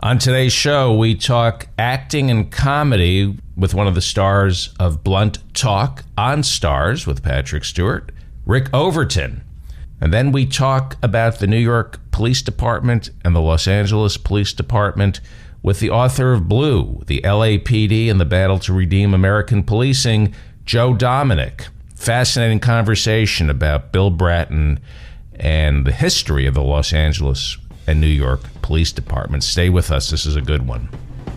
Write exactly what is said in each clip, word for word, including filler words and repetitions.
On today's show, we talk acting and comedy with one of the stars of Blunt Talk on Stars with Patrick Stewart, Rick Overton. And then we talk about the New York Police Department and the Los Angeles Police Department with the author of Blue, the L A P D and the Battle to Redeem American Policing, Joe Domanick. Fascinating conversation about Bill Bratton and the history of the Los Angeles and New York Police Department. Stay with us. This is a good one.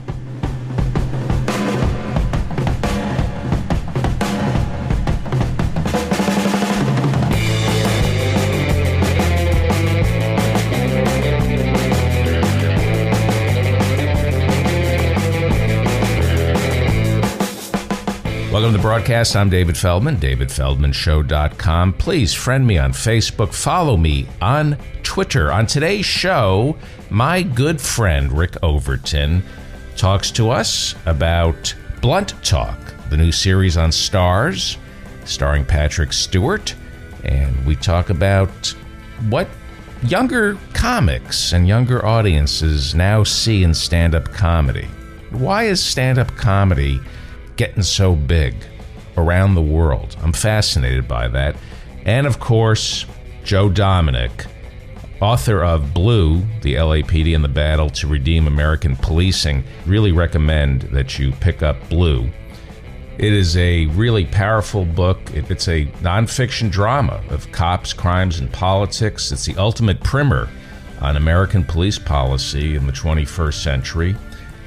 Welcome to the broadcast. I'm David Feldman, david feldman show dot com. Please friend me on Facebook. Follow me on Twitter. On today's show, my good friend Rick Overton talks to us about Blunt Talk, the new series on Stars, starring Patrick Stewart. And we talk about what younger comics and younger audiences now see in stand-up comedy. Why is stand-up comedy getting so big around the world? I'm fascinated by that. And of course, Joe Domanick, author of Blue, the L A P D and the Battle to Redeem American Policing. Really recommend that you pick up Blue. It is a really powerful book. It's a nonfiction drama of cops, crimes, and politics. It's the ultimate primer on American police policy in the twenty-first century.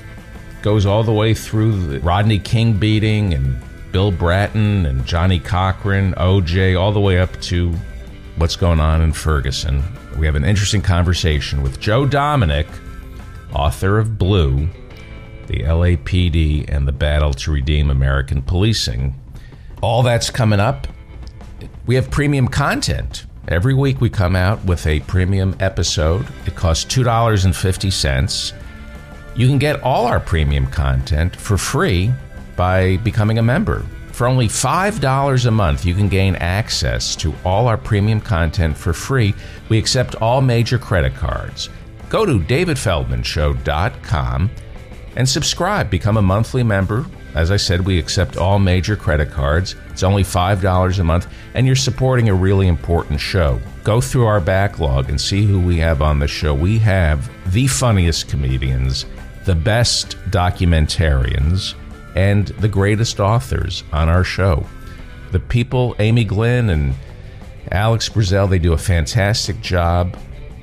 Goes all the way through the Rodney King beating and Bill Bratton and Johnny Cochran, O J, all the way up to what's going on in Ferguson. We have an interesting conversation with Joe Domanick, author of Blue, the L A P D and the Battle to Redeem American Policing. All that's coming up. We have premium content. Every week we come out with a premium episode. It costs two dollars and fifty cents. You can get all our premium content for free by becoming a member. For only five dollars a month, you can gain access to all our premium content for free. We accept all major credit cards. Go to david feldman show dot com and subscribe. Become a monthly member. As I said, we accept all major credit cards. It's only five dollars a month, and you're supporting a really important show. Go through our backlog and see who we have on the show. We have the funniest comedians, the best documentarians, and the greatest authors on our show. The people, Amy Glynn and Alex Brazell, they do a fantastic job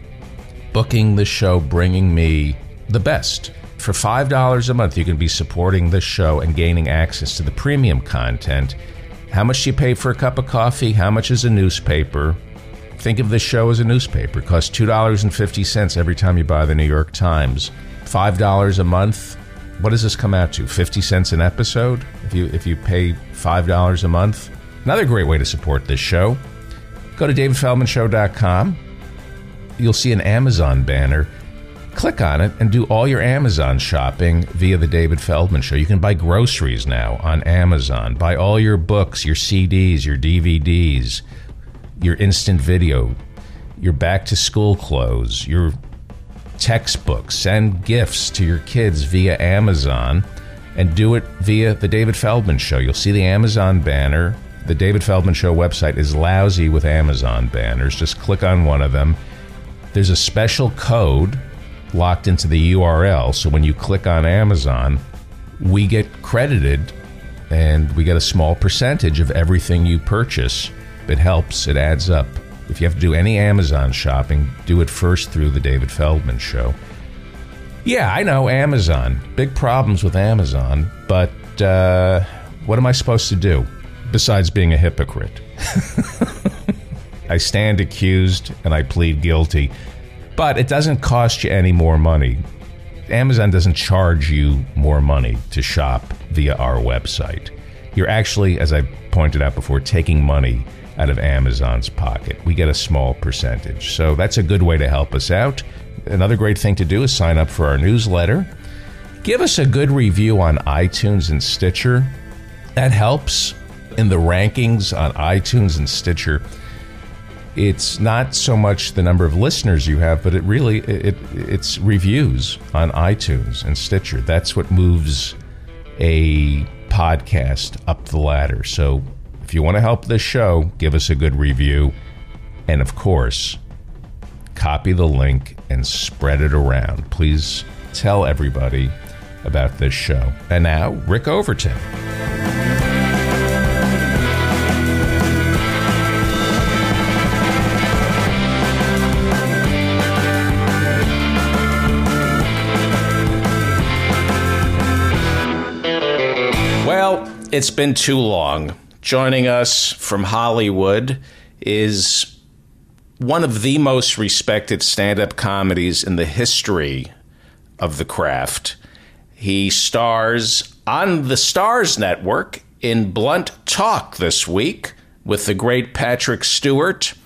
booking the show, bringing me the best. For five dollars a month, you can be supporting this show and gaining access to the premium content. How much do you pay for a cup of coffee? How much is a newspaper? Think of this show as a newspaper. It costs two dollars and fifty cents every time you buy the New York Times. five dollars a month. What does this come out to? fifty cents an episode? If you if you pay five dollars a month? Another great way to support this show. Go to david feldman show dot com. You'll see an Amazon banner. Click on it and do all your Amazon shopping via the David Feldman Show. You can buy groceries now on Amazon. Buy all your books, your C Ds, your D V Ds, your instant video, your back-to-school clothes, your textbooks. Send gifts to your kids via Amazon and do it via the David Feldman Show. You'll see the Amazon banner. The David Feldman Show website is lousy with Amazon banners. Just click on one of them. There's a special code locked into the U R L, so when you click on Amazon, we get credited and we get a small percentage of everything you purchase. It helps, it adds up. If you have to do any Amazon shopping, do it first through the David Feldman Show. Yeah, I know, Amazon. Big problems with Amazon, but uh, what am I supposed to do besides being a hypocrite? I stand accused and I plead guilty. But it doesn't cost you any more money. Amazon doesn't charge you more money to shop via our website. You're actually, as I pointed out before, taking money out of Amazon's pocket. We get a small percentage. So that's a good way to help us out. Another great thing to do is sign up for our newsletter. Give us a good review on iTunes and Stitcher. That helps in the rankings on iTunes and Stitcher. it's not so much the number of listeners you have, but it really it it's reviews on iTunes and Stitcher. That's what moves a podcast up the ladder. So if you want to help this show, give us a good review. And of course, copy the link and spread it around. Please tell everybody about this show. And now, Rick Overton. Well, it's been too long. Joining us from Hollywood is one of the most respected stand-up comedies in the history of the craft. He stars on the Stars Network in Blunt Talk this week with the great Patrick Stewart,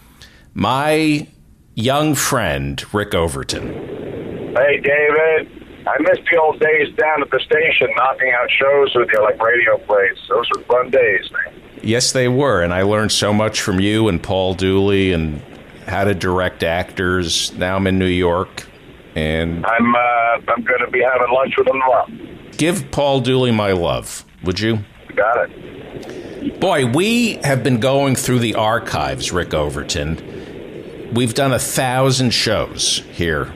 my young friend, Rick Overton. Hey, David. I missed the old days down at the station knocking out shows with you like radio plays. Those were fun days, man. Yes, they were, and I learned so much from you and Paul Dooley and how to direct actors. Now I'm in New York, and I'm uh, I'm going to be having lunch with him tomorrow. Give Paul Dooley my love, would you? Got it. Boy, we have been going through the archives, Rick Overton. We've done a thousand shows here.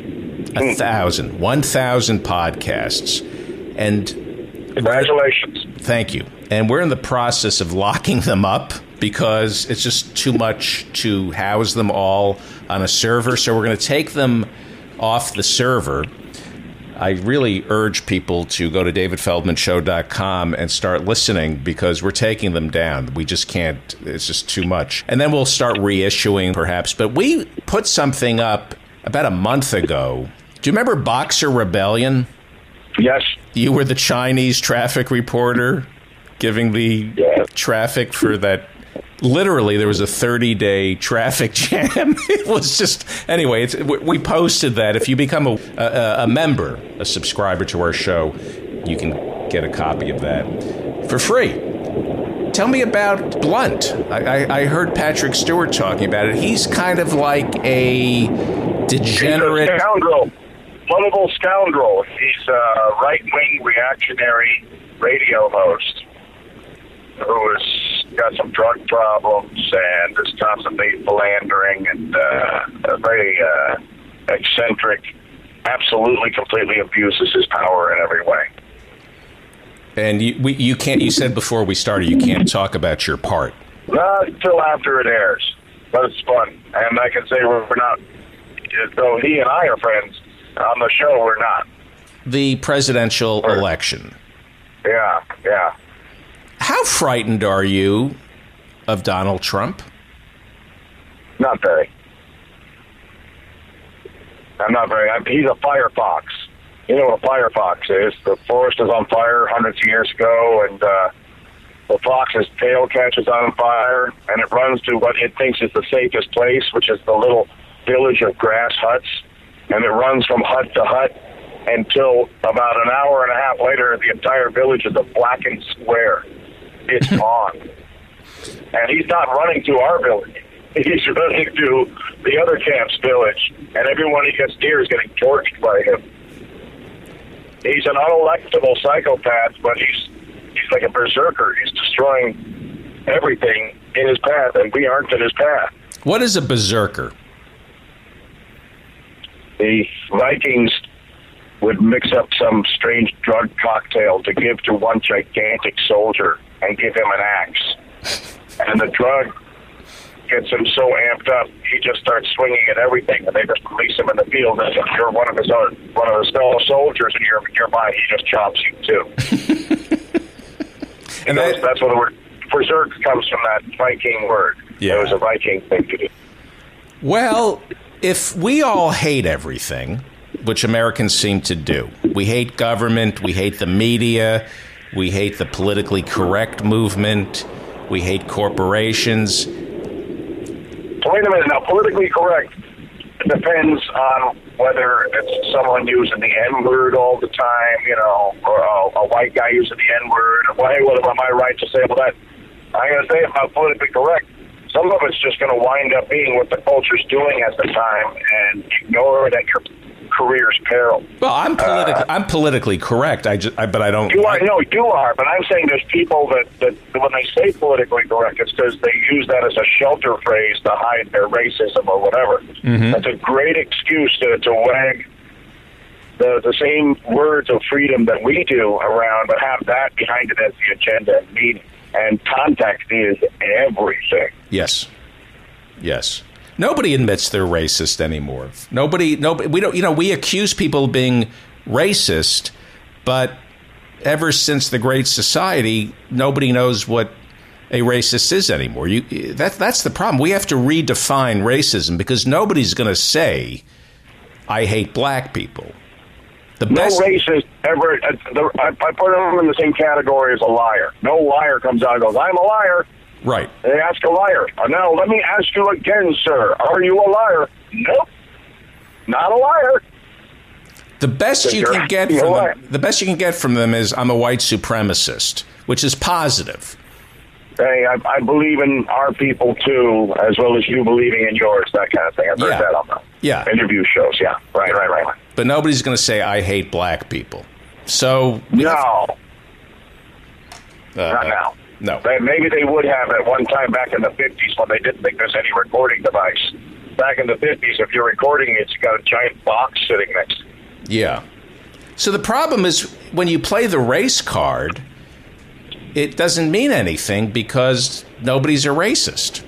A thousand, one thousand podcasts. And congratulations. Thank you. And we're in the process of locking them up because it's just too much to house them all on a server. So we're going to take them off the server. I really urge people to go to david feldman show dot com and start listening because we're taking them down. We just can't. It's just too much. And then we'll start reissuing perhaps. But we put something up about a month ago. Do you remember Boxer Rebellion? Yes. You were the Chinese traffic reporter giving the yes. traffic for that. Literally, there was a thirty-day traffic jam. It was just... Anyway, it's, we posted that. If you become a, a, a member, a subscriber to our show, you can get a copy of that for free. Tell me about Blunt. I, I, I heard Patrick Stewart talking about it. He's kind of like a degenerate... He's a scoundrel. Lovable scoundrel. He's a right-wing reactionary radio host who has got some drug problems and is constantly philandering and uh, very uh, eccentric, absolutely, completely abuses his power in every way. And you, we, you can't. You said before we started, you can't talk about your part. Not until after it airs, but it's fun. And I can say we're, we're not, though he and I are friends, on the show we're not. The presidential we're, election. Yeah, yeah. How frightened are you of Donald Trump? Not very. I'm not very. I'm, he's a firefox. You know what a firefox is? The forest is on fire hundreds of years ago, and uh, the fox's tail catches on fire, and it runs to what it thinks is the safest place, which is the little village of grass huts, and it runs from hut to hut until about an hour and a half later, the entire village is a blackened square. It's gone. And he's not running to our village. He's running to the other camp's village, and everyone he gets near is getting torched by him. He's an unelectable psychopath, but he's he's like a berserker. He's destroying everything in his path, and we aren't in his path. What is a berserker? The Vikings would mix up some strange drug cocktail to give to one gigantic soldier and give him an axe. And the drug gets him so amped up, he just starts swinging at everything, and they just release him in the field. And if you're one of his own, one of his fellow soldiers and you're nearby, he just chops you too. and that, that's what the word berserk comes from, that Viking word. Yeah. It was a Viking thing to do. Well, if we all hate everything, which Americans seem to do, we hate government, we hate the media, we hate the politically correct movement, we hate corporations. Wait a minute, now politically correct depends on whether it's someone using the N-word all the time, you know, or a, a white guy using the N-word, or, well, hey, what am I right to say about that? I'm going to say about politically correct. Some of it's just going to wind up being what the culture's doing at the time, and ignore it at your career's peril. Well, I'm politically, uh, I'm politically correct. I just, I, but I don't. You are, no, you are. But I'm saying there's people that, that when they say politically correct, it's because they use that as a shelter phrase to hide their racism or whatever. Mm-hmm. That's a great excuse to, to wag the the same words of freedom that we do around, but have that behind it as the agenda and meaning. And context is everything. Yes. Yes. Nobody admits they're racist anymore. Nobody, nobody, we don't, you know, we accuse people of being racist, but ever since the Great Society, nobody knows what a racist is anymore. You, that, that's the problem. We have to redefine racism because nobody's going to say, I hate black people. The no best racist ever, uh, the, I, I put them in the same category as a liar. No liar comes out and goes, I'm a liar. Right. They ask a liar. Uh, now, let me ask you again, sir. Are you a liar? Nope. Not a liar. The best you can get from them, the best you can get from them is I'm a white supremacist, which is positive. Hey, I, I believe in our people too, as well as you believing in yours. That kind of thing. I've heard yeah. that on the yeah. interview shows. Yeah. Right. Right. Right. right. But nobody's going to say I hate black people. So no, have, uh, not now. No. Maybe they would have at one time back in the fifties when they didn't think there's any recording device. Back in the fifties, if you're recording it, you got a giant box sitting next to you. Yeah. So the problem is when you play the race card, it doesn't mean anything because nobody's a racist.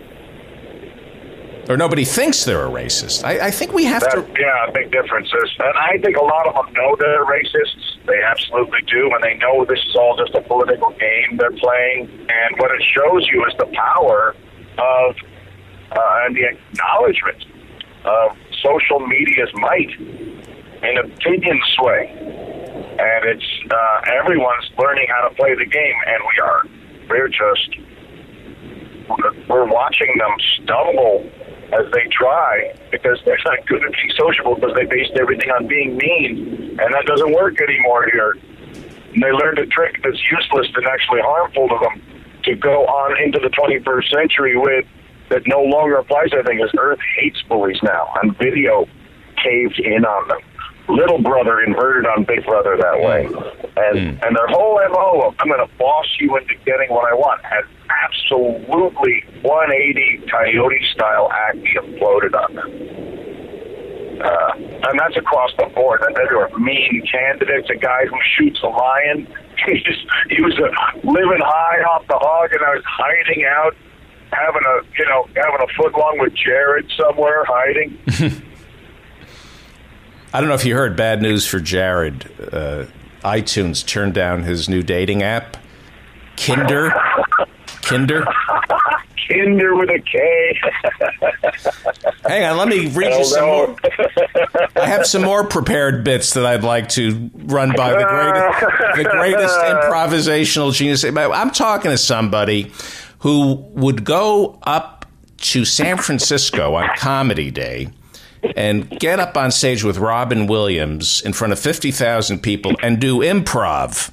Or nobody thinks they're a racist. I, I think we have that, to... Yeah, big differences. And I think a lot of them know they're racists. They absolutely do. And they know this is all just a political game they're playing. And what it shows you is the power of uh, and the acknowledgement of social media's might in opinion sway. And it's uh, everyone's learning how to play the game. And we are. We're just... We're watching them stumble as they try, because they're not good at being sociable because they based everything on being mean, and that doesn't work anymore here. And they learned a trick that's useless and actually harmful to them to go on into the twenty-first century with that no longer applies, I think, as Earth hates bullies now, and video caved in on them. Little brother inverted on big brother that way. And mm. and their whole M O of, I'm going to boss you into getting what I want, has absolutely one eighty coyote-style acting imploded on them. Uh, and that's across the board. And there are mean candidates, a guy who shoots a lion. He, just, he was uh, living high off the hog, and I was hiding out, having a, you know, having a foot long with Jared somewhere, hiding. I don't know if you heard bad news for Jared. Uh, iTunes turned down his new dating app, Kinder. Kinder. Kinder with a K. Hang on, let me read you some more. I have some more prepared bits that I'd like to run by the greatest, the greatest improvisational genius. I'm talking to somebody who would go up to San Francisco on Comedy Day and get up on stage with Robin Williams in front of fifty thousand people and do improv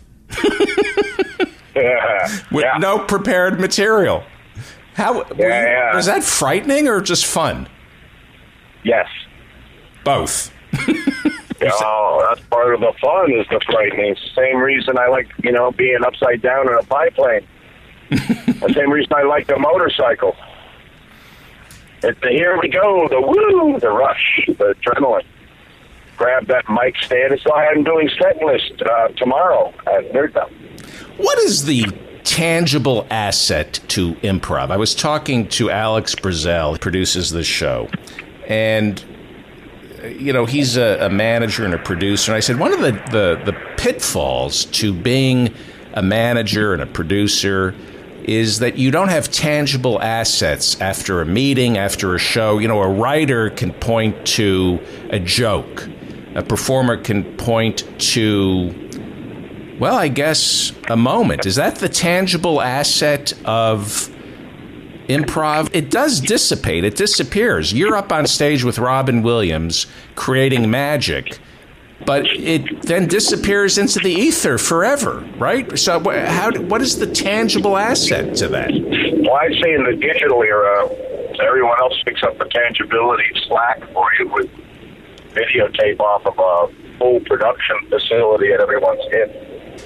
yeah. with yeah. no prepared material. How yeah, you, yeah. was that frightening or just fun? Yes. Both. Oh, that's part of the fun is the frightening. It's the same reason I like, you know, being upside down in a biplane. The same reason I like the motorcycle. It's the here we go, the woo, the rush, the adrenaline. Grab that mic stand. So I'm doing set list uh, tomorrow at Nerdum. What is the tangible asset to improv? I was talking to Alex Brazel, who produces this show, and you know he's a, a manager and a producer. And I said one of the, the the pitfalls to being a manager and a producer is that you don't have tangible assets after a meeting, after a show. You know, a writer can point to a joke. A performer can point to, well, I guess, a moment. Is that the tangible asset of improv? It does dissipate. It disappears. You're up on stage with Robin Williams creating magic. but it then disappears into the ether forever, right? So how, what is the tangible asset to that? Well, I'd say in the digital era, everyone else picks up the tangibility slack for you with videotape off of a full production facility at everyone's hip.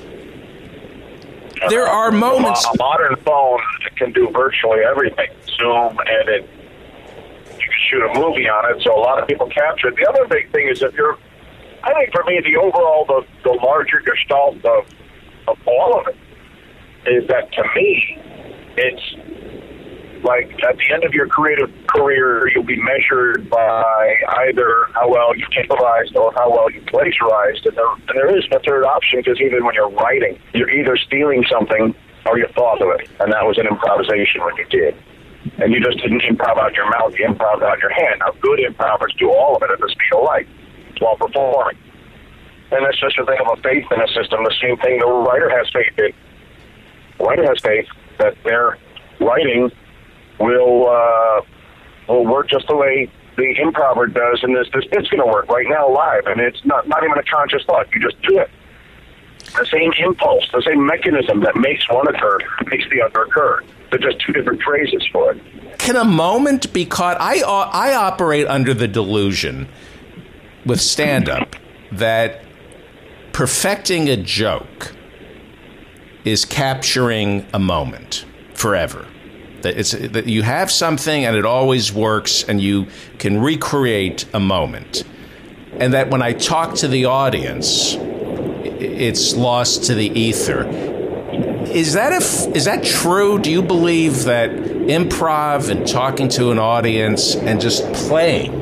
There are moments. A modern phone can do virtually everything. Zoom, edit, you can shoot a movie on it, so a lot of people capture it. The other big thing is if you're, I think for me, the overall, the, the larger gestalt of, of all of it is that to me, it's like at the end of your creative career, you'll be measured by either how well you improvised or how well you plagiarized. And there, and there is a third option, because even when you're writing, you're either stealing something or you thought of it. And that was an improvisation when you did. And you just didn't improv out your mouth, you improv out your hand. Now, good improvers do all of it at the speed of light while performing. And that's just a thing of a faith in a system. The same thing the writer has faith in. The writer has faith that their writing will uh, will work just the way the improver does, and this, this it's going to work right now live, and it's not, not even a conscious thought. You just do it. The same impulse, the same mechanism that makes one occur makes the other occur. They're just two different phrases for it. Can a moment be caught? I, I operate under the delusion with stand-up that perfecting a joke is capturing a moment forever. That it's that you have something and it always works, and you can recreate a moment. And that when I talk to the audience, it's lost to the ether. Is that a, is that true? Do you believe that improv and talking to an audience and just playing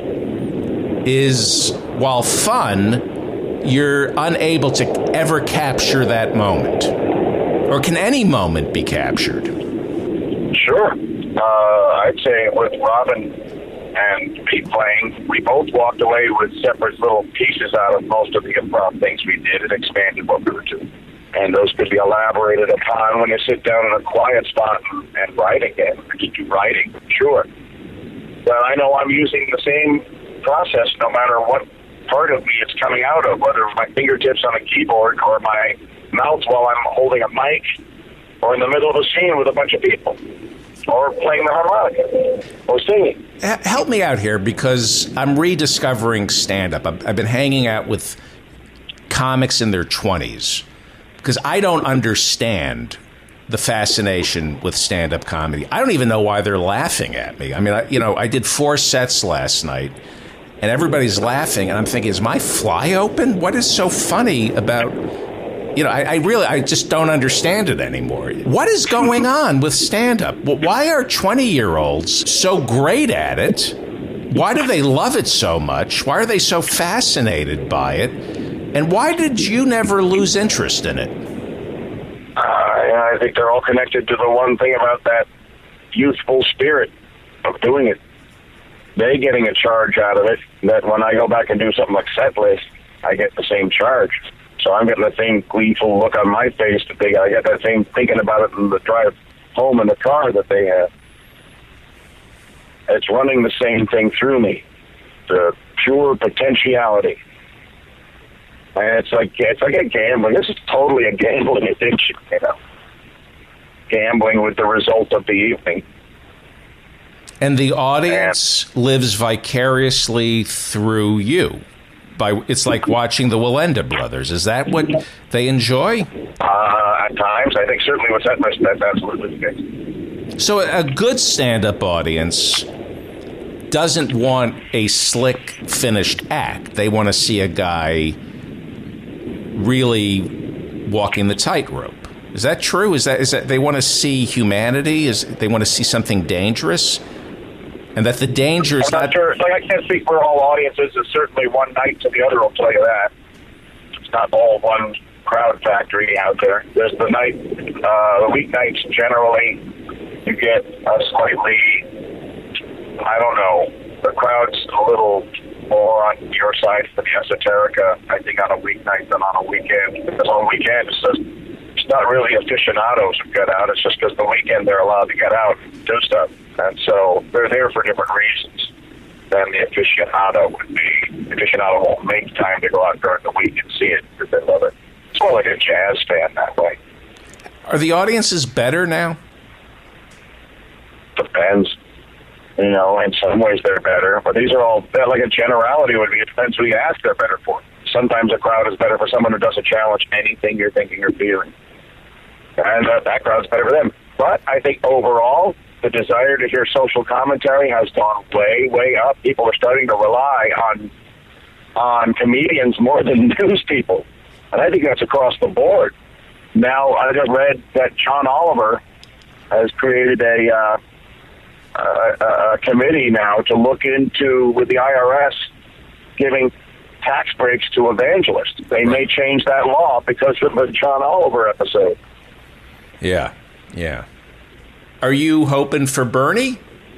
is, while fun, you're unable to ever capture that moment? Or can any moment be captured? Sure. Uh, I'd say with Robin and me playing, we both walked away with separate little pieces out of most of the improv things we did and expanded what we were doing. And those could be elaborated upon when you sit down in a quiet spot and, and write again. I just do writing, sure. But I know I'm using the same process no matter what part of me it's coming out of, whether it's my fingertips on a keyboard or my mouth while I'm holding a mic, or in the middle of a scene with a bunch of people, or playing the harmonica, or singing. Help me out here, because I'm rediscovering stand-up. I've been hanging out with comics in their twenties, because I don't understand the fascination with stand-up comedy. I don't even know why they're laughing at me. I mean, I, you know, I did four sets last night, and everybody's laughing, and I'm thinking, is my fly open? What is so funny about... You know, I, I really, I just don't understand it anymore. What is going on with stand-up? Why are twenty-year-olds so great at it? Why do they love it so much? Why are they so fascinated by it? And why did you never lose interest in it? Uh, I think they're all connected to the one thing about that youthful spirit of doing it. They're getting a charge out of it that when I go back and do something like set list, I get the same charge. So I'm getting the same gleeful look on my face that they got. I get that same thinking about it in the drive home in the car that they have. It's running the same thing through me, the pure potentiality. And it's like it's like a gambling. This is totally a gambling addiction, you know. Gambling with the result of the evening. And the audience and, lives vicariously through you. By, it's like watching the Wallenda brothers. Is that what they enjoy? Uh, at times. I think certainly with that, that's absolutely the case. So a good stand-up audience doesn't want a slick, finished act. They want to see a guy really walking the tightrope. Is that true? Is that is that they want to see humanity? Is they want to see something dangerous? And that the danger is I'm not, not sure. Like, I can't speak for all audiences. It's certainly one night to the other, I'll tell you that. It's not all one crowd factory out there. There's the night, uh, the weeknights generally, you get a slightly, I don't know, the crowd's a little more on your side for the esoterica, I think, on a weeknight than on a weekend. Because on weekend, it's just, it's not really aficionados who get out. It's just because the weekend they're allowed to get out and do stuff. And so they're there for different reasons than the aficionado would be. aficionado won't make time to go out during the week and see it because they love it. It's more like a jazz fan that way. Are the audiences better now? Depends. You know, in some ways they're better, but these are all, like a generality would be, it depends who you ask they're better for. Sometimes a crowd is better for someone who doesn't challenge anything you're thinking or feeling. And uh, that crowd's better for them. But I think overall, the desire to hear social commentary has gone way, way up. People are starting to rely on on comedians more than news people. And I think that's across the board. Now, I just read that John Oliver has created a, uh, a, a committee now to look into, with the I R S, giving tax breaks to evangelists. They may change that law because of the John Oliver episode. Yeah, yeah. Are you hoping for Bernie?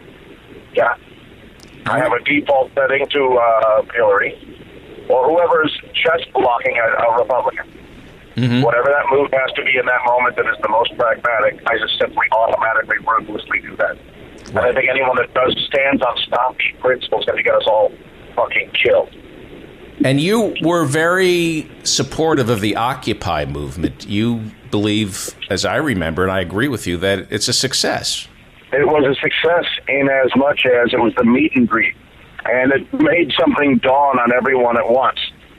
Yeah. I have a default setting to uh, Hillary or whoever's chest blocking a, a Republican. Mm-hmm. Whatever that move has to be in that moment that is the most pragmatic, I just simply automatically, ruthlessly do that. Right. And I think anyone that does stands on stop-beat principles is going to get us all fucking killed. And you were very supportive of the Occupy movement. You believe, as I remember, and I agree with you, that it's a success. It was a success in as much as it was the meet and greet. And it made something dawn on everyone at once.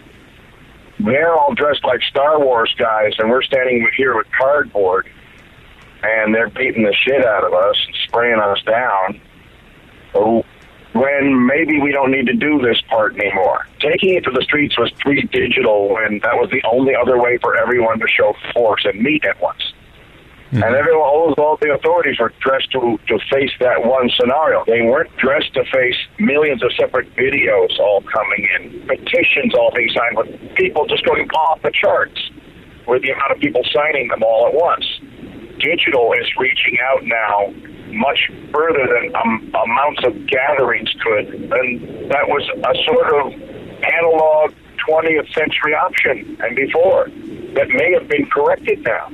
They're all dressed like Star Wars guys, and we're standing here with cardboard, and they're beating the shit out of us, spraying us down. Oh, when maybe we don't need to do this part anymore. Taking it to the streets was pre-digital, and that was the only other way for everyone to show force and meet at once. Mm-hmm. And everyone, all, all the authorities were dressed to, to face that one scenario. They weren't dressed to face millions of separate videos all coming in, petitions all being signed with people just going off the charts with the amount of people signing them all at once. Digital is reaching out now much further than um, amounts of gatherings could. And that was a sort of analog twentieth century option and before that may have been corrected now.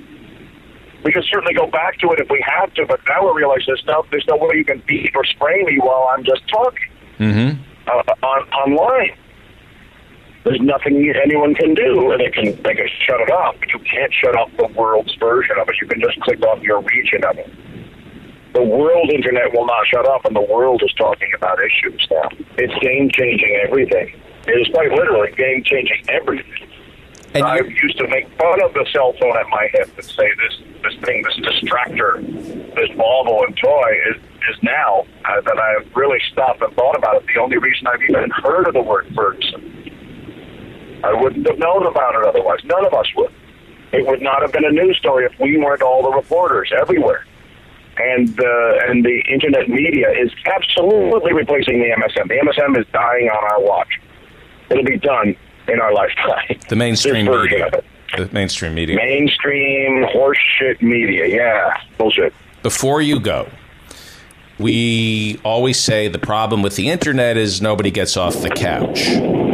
We can certainly go back to it if we have to, but now we realize there's no, there's no way you can beat or spray me while I'm just talking mm-hmm. uh, on, online. There's nothing anyone can do, and they can, they can shut it off, but you can't shut off the world's version of it. You can just click off your region of it. The world internet will not shut up, and the world is talking about issues now. It's game-changing everything. It is quite literally game-changing everything. And I used to make fun of the cell phone at my hip and say this this thing, this distractor, this bauble and toy is, is now uh, that I've really stopped and thought about it. The only reason I've even heard of the word Ferguson. I wouldn't have known about it otherwise. None of us would. It would not have been a news story if we weren't all the reporters everywhere. And uh, and the internet media is absolutely replacing the M S M. The M S M is dying on our watch. It'll be done in our lifetime. The mainstream media. The mainstream media. Mainstream horseshit media, yeah. Bullshit. Before you go, we always say the problem with the internet is nobody gets off the couch.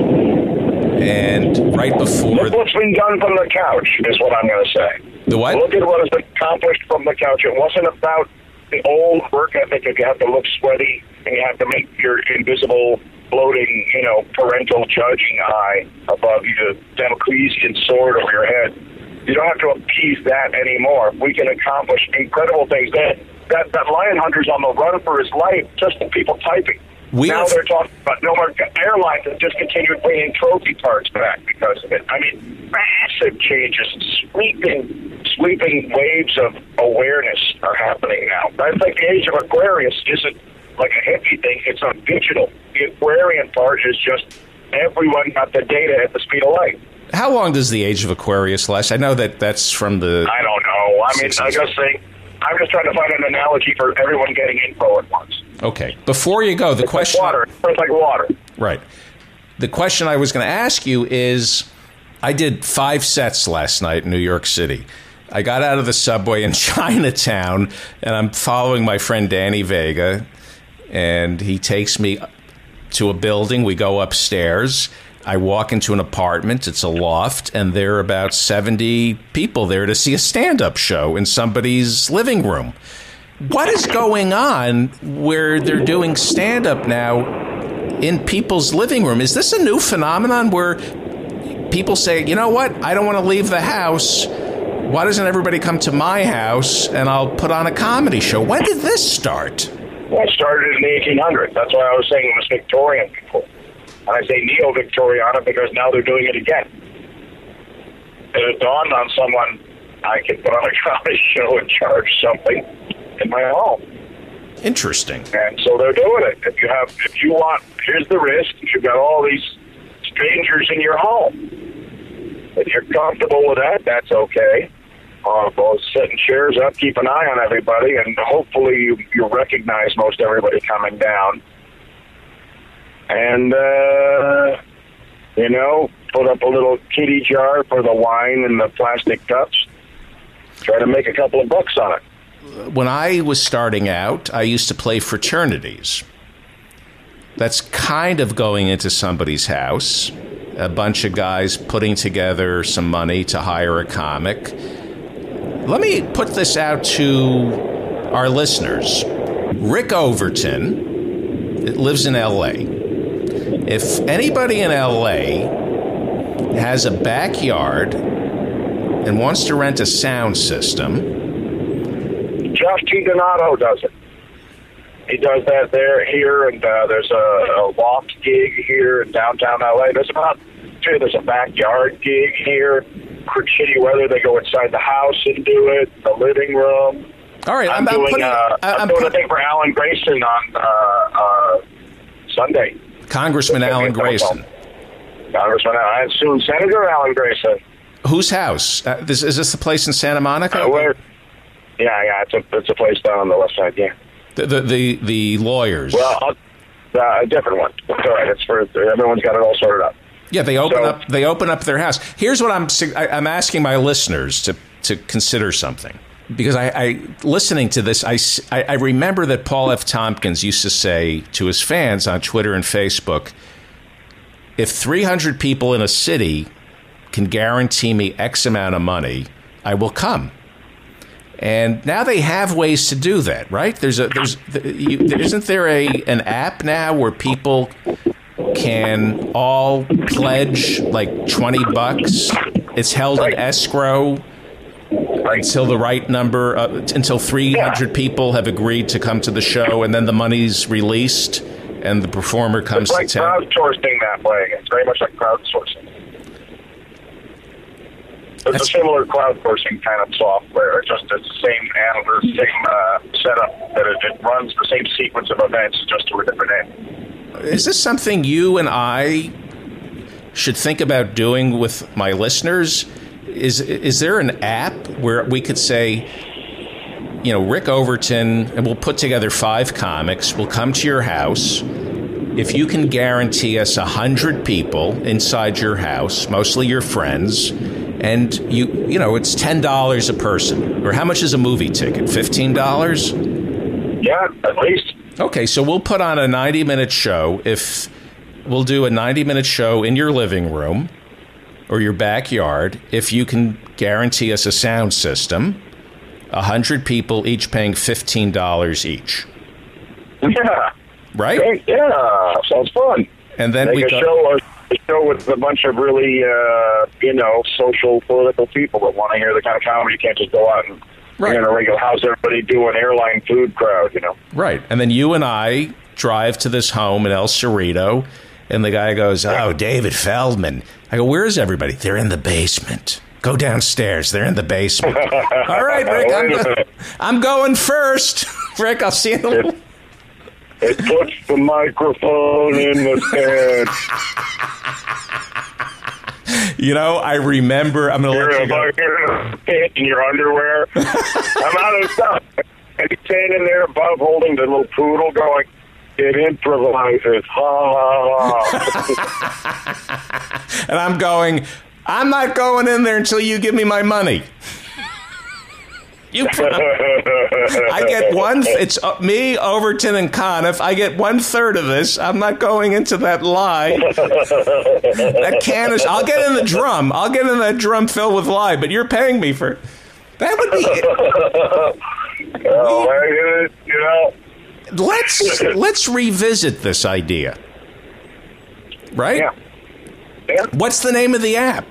And right before... Look what's been done from the couch, is what I'm going to say. The what? Look at what has been accomplished from the couch. It wasn't about the old work ethic of you have to look sweaty and you have to make your invisible, bloating, you know, parental judging eye above you, the Damoclesian sword over your head. You don't have to appease that anymore. We can accomplish incredible things. That, that, that lion hunter's on the run for his life just from people typing. We now have... they're talking about no more airlines that discontinued bringing trophy parts back because of it. I mean, massive changes, sweeping, sweeping waves of awareness are happening now. I think the age of Aquarius isn't like a hippie thing. It's on digital. The Aquarian part is just everyone got the data at the speed of light. How long does the age of Aquarius last? I know that that's from the... I don't know. I mean, I just think... I'm just trying to find an analogy for everyone getting info at once. Okay. Before you go, the it's question... Like water. It's like water. Right. The question I was going to ask you is, I did five sets last night in New York City. I got out of the subway in Chinatown, and I'm following my friend Danny Vega, and he takes me to a building. We go upstairs. I walk into an apartment. It's a loft, and there are about seventy people there to see a stand-up show in somebody's living room. What is going on where they're doing stand-up now in people's living room. Is this a new phenomenon where people say, you know what, I don't want to leave the house. Why doesn't everybody come to my house and I'll put on a comedy show? When did this start? Well, it started in the eighteen hundreds. That's why I was saying it was Victorian before. And I say neo-Victoriana because now they're doing it again. It dawned on someone, I could put on a comedy show and charge something in my home. Interesting. And so they're doing it. If you have, if you want, here's the risk. You've got all these strangers in your home. If you're comfortable with that, that's okay. Uh, both setting chairs up, keep an eye on everybody, and hopefully you, you recognize most everybody coming down. And, uh, you know, put up a little kitty jar for the wine and the plastic cups. Try to make a couple of bucks on it. When I was starting out, I used to play fraternities. That's kind of going into somebody's house, a bunch of guys putting together some money to hire a comic. Let me put this out to our listeners. Rick Overton lives in L A. If anybody in L A has a backyard and wants to rent a sound system, Josh T. Donato does it. He does that there, here, and uh, there's a, a loft gig here in downtown L A. There's about, too, there's a backyard gig here. For shitty weather, they go inside the house and do it, the living room. All right, I'm, I'm, doing, I'm putting, uh, I'm, I'm doing put, a thing for Alan Grayson on uh, uh, Sunday. Congressman Alan Grayson. Congressman Alan, and soon Senator Alan Grayson. Whose house? Uh, this, is this the place in Santa Monica? Uh, where, yeah, yeah, it's a it's a place down on the west side. Yeah. The the the, the lawyers. Well, uh, a different one. It's all right. It's for everyone's got it all sorted out. Yeah, they open so, up. They open up their house. Here's what I'm. I, I'm asking my listeners to to consider something, because I, I listening to this, I, I remember that Paul F. Tompkins used to say to his fans on Twitter and Facebook, if three hundred people in a city can guarantee me X amount of money, I will come. And now they have ways to do that, right? There's a there's you, isn't there a an app now where people can all pledge like twenty bucks? It's held in escrow until the right number, uh, until three hundred people have agreed to come to the show, and then the money's released, and the performer comes it's like to town. Crowdsourcing that way. It's very much like crowdsourcing. It's That's, a similar crowdsourcing kind of software. It's just it's the same animal, same uh, setup that it, it runs the same sequence of events, just to a different name. Is this something you and I should think about doing with my listeners? Is is there an app where we could say, you know, Rick Overton, and we'll put together five comics, we'll come to your house. If you can guarantee us one hundred people inside your house, mostly your friends, and you you know, it's ten dollars a person. Or how much is a movie ticket? fifteen dollars? Yeah, at least. Okay, so we'll put on a ninety-minute show. If we'll do a ninety-minute show in your living room or your backyard, if you can guarantee us a sound system, one hundred people each paying fifteen dollars each. Yeah. Right? Great. Yeah, sounds fun. And then Make we a go- show, a show with a bunch of really, uh, you know, social, political people that want to hear the kind of comedy. You can't just go out and Right. you're in a regular house, everybody do an airline food crowd, you know. Right. And then you and I drive to this home in El Cerrito, and the guy goes, oh, David Feldman. I go, where's everybody? They're in the basement. Go downstairs. They're in the basement. All right, Rick, I'm, go- I'm going first. Rick, I'll see you in a little. It puts the microphone in the stand. You know, I remember, I'm going to let you go. You're in your underwear. I'm out of stuff. And he's standing there above holding the little poodle going, it improvises. Ha, ha, ha. And I'm going, I'm not going in there until you give me my money. You, I get one. It's me, Overton, and Conniff. I get one third of this. I'm not going into that lie. That can is. I'll get in the drum. I'll get in that drum filled with lie. But you're paying me for. That would be. Oh, you know. Let's let's revisit this idea. right? Yeah. Yeah. What's the name of the app?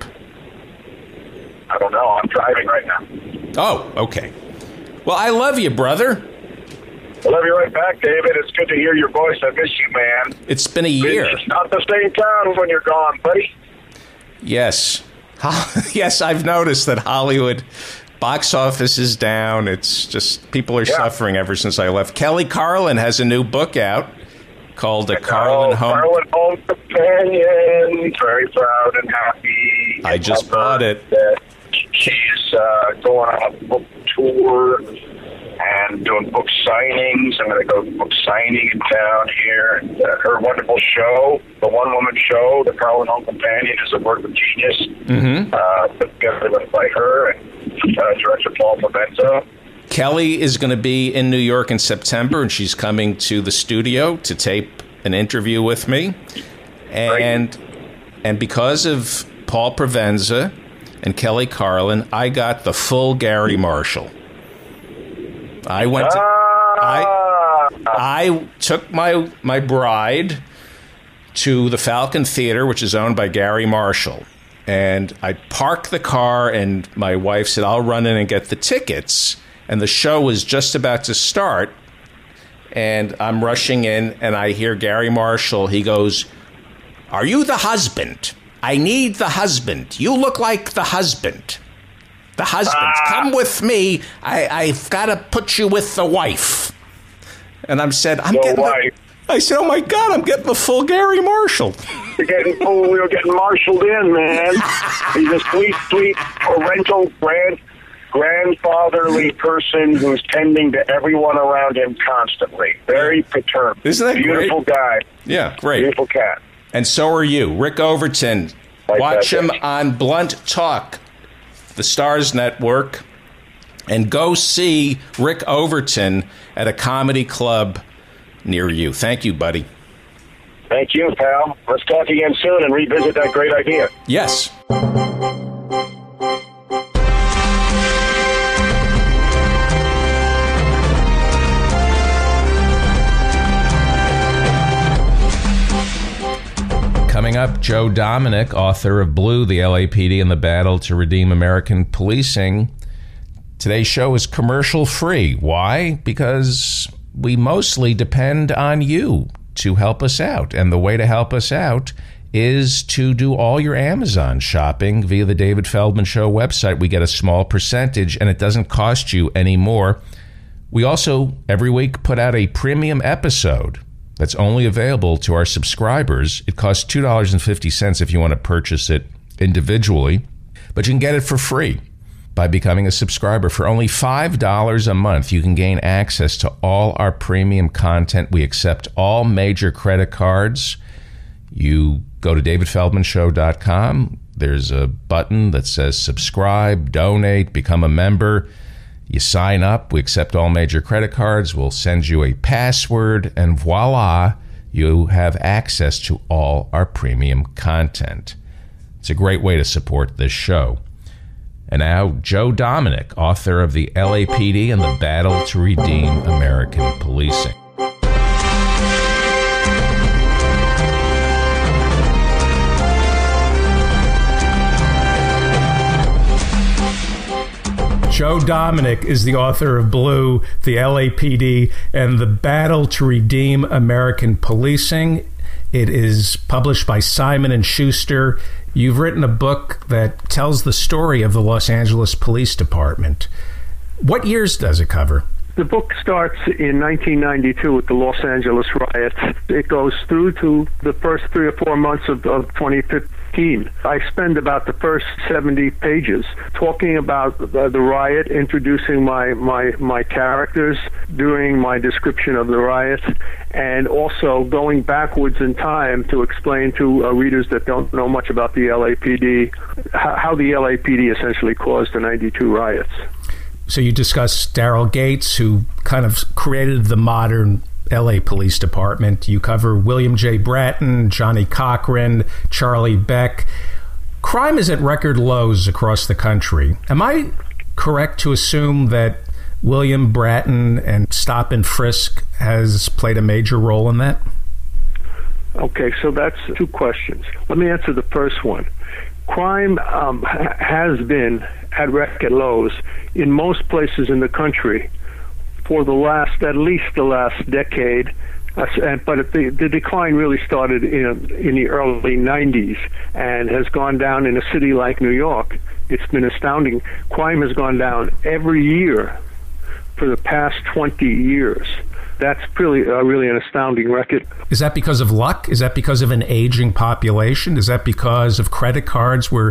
I don't know. I'm driving right now. Oh, okay. Well, I love you, brother. I love you right back, David. It's good to hear your voice. I miss you, man. It's been a year. It's not the same town when you're gone, buddy. Yes. Yes, I've noticed that Hollywood box office is down. It's just, people are yeah. suffering ever since I left. Kelly Carlin has a new book out called A Carlin oh, Home... Carlin Home Companion. Very proud and happy. I just bought it. She's uh, going on a book tour and doing book signings. I'm going to go book signing in town here. And, uh, her wonderful show, the one-woman show, The Carlin Home Companion, is a work of genius. Mm-hmm. Uh, put together by her and uh, director Paul Provenza. Kelly is going to be in New York in September, and she's coming to the studio to tape an interview with me. And right. and because of Paul Provenza and Kelly Carlin, I got the full Gary Marshall. I went to, I I took my my bride to the Falcon Theater, which is owned by Gary Marshall. And I parked the car, and my wife said, I'll run in and get the tickets. And the show was just about to start, and I'm rushing in, and I hear Gary Marshall. He goes, "Are you the husband? I need the husband. You look like the husband. The husband. Ah. Come with me. I, I've got to put you with the wife." And I'm said, I'm the getting wife. The, I said, oh, my God, I'm getting the full Gary Marshall. You're getting full. You're getting marshaled in, man. He's a sweet, sweet parental grand. grandfatherly person who's tending to everyone around him constantly. Very paternal. Isn't that beautiful great? guy? Yeah, great. Beautiful cat. And so are you. Rick Overton. Like Watch that, him bitch. on Blunt Talk, the Stars Network. And go see Rick Overton at a comedy club near you. Thank you, buddy. Thank you, pal. Let's talk again soon and revisit that great idea. Yes. Coming up, Joe Domanick, author of Blue, the L A P D and the Battle to Redeem American Policing. Today's show is commercial-free. Why? Because we mostly depend on you to help us out. And the way to help us out is to do all your Amazon shopping via the David Feldman Show website. We get a small percentage, and it doesn't cost you any more. We also, every week, put out a premium episode that's only available to our subscribers. It costs two dollars and fifty cents if you want to purchase it individually, but you can get it for free by becoming a subscriber. For only five dollars a month, you can gain access to all our premium content. We accept all major credit cards. You go to david feldman show dot com. There's a button that says subscribe, donate, become a member. You sign up, we accept all major credit cards, we'll send you a password, and voila, you have access to all our premium content. It's a great way to support this show. And now, Joe Domanick, author of the L A P D and the Battle to Redeem American Policing. Joe Domanick is the author of Blue, the L A P D, and the Battle to Redeem American Policing. It is published by Simon and Schuster. You've written a book that tells the story of the Los Angeles Police Department. What years does it cover? The book starts in nineteen ninety-two with the Los Angeles Riots. It goes through to the first three or four months of, of twenty fifteen. I spend about the first seventy pages talking about the, the riot, introducing my, my, my characters, doing my description of the riot, and also going backwards in time to explain to uh, readers that don't know much about the L A P D how, how the L A P D essentially caused the ninety-two riots. So you discuss Daryl Gates, who kind of created the modern L A Police Department. You cover William J. Bratton, Johnny Cochran, Charlie Beck. Crime is at record lows across the country. Am I correct to assume that William Bratton and stop and frisk has played a major role in that? Okay, so that's two questions. Let me answer the first one. Crime um, has been at record lows in most places in the country for the last, at least the last decade. Uh, but the, the decline really started in, in the early nineties and has gone down in a city like New York. It's been astounding. Crime has gone down every year for the past twenty years. That's really, uh, really an astounding record. Is that because of luck? Is that because of an aging population? Is that because of credit cards where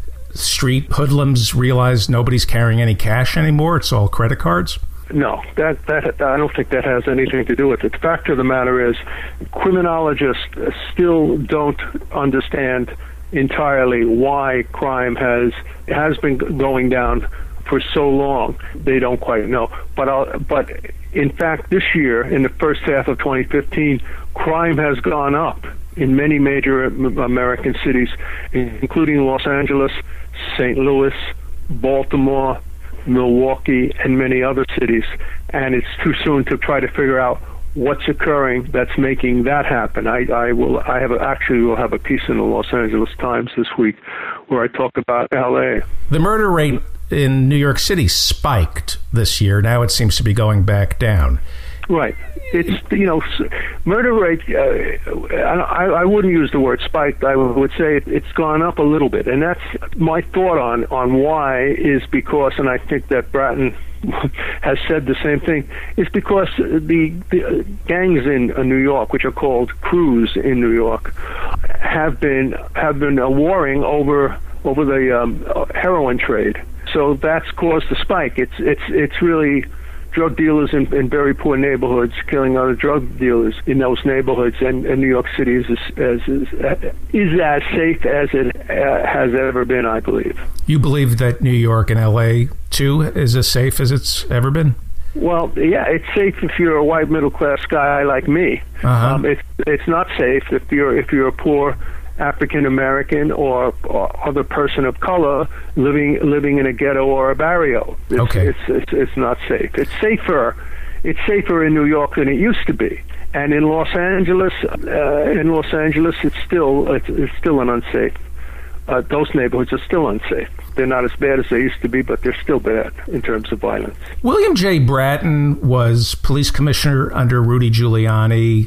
street hoodlums realize nobody's carrying any cash anymore? It's all credit cards? No, that that I don't think that has anything to do with it. The fact of the matter is, criminologists still don't understand entirely why crime has has been going down for so long. They don't quite know. But I'll, but in fact, this year, in the first half of twenty fifteen, crime has gone up in many major American cities, including Los Angeles, Saint Louis, Baltimore, Milwaukee, and many other cities. And it's too soon to try to figure out what's occurring that's making that happen. I, I will. I have a, actually will have a piece in the Los Angeles Times this week where I talk about L A. The murder rate in New York City spiked this year. Now it seems to be going back down. Right. It's, you know, murder rate, uh, I, I wouldn't use the word spiked. I would say it, it's gone up a little bit. And that's my thought on, on why is because, and I think that Bratton has said the same thing, is because the, the gangs in uh, New York, which are called crews in New York, have been have been uh, warring over over the um, heroin trade. So that's caused the spike. It's it's it's really drug dealers in, in very poor neighborhoods killing other drug dealers in those neighborhoods, and, and New York City is as, is, is as safe as it uh, has ever been, I believe. You believe that New York and L A, too, is as safe as it's ever been? Well, yeah, it's safe if you're a white middle-class guy like me. Uh-huh. Um, it's, it's not safe if you're if you're a poor African American or, or other person of color living living in a ghetto or a barrio. It's, okay, it's, it's it's not safe. It's safer. It's safer in New York than it used to be, and in Los Angeles, uh, in Los Angeles, it's still it's, it's still an unsafe. Uh, those neighborhoods are still unsafe. They're not as bad as they used to be, but they're still bad in terms of violence. William J. Bratton was police commissioner under Rudy Giuliani.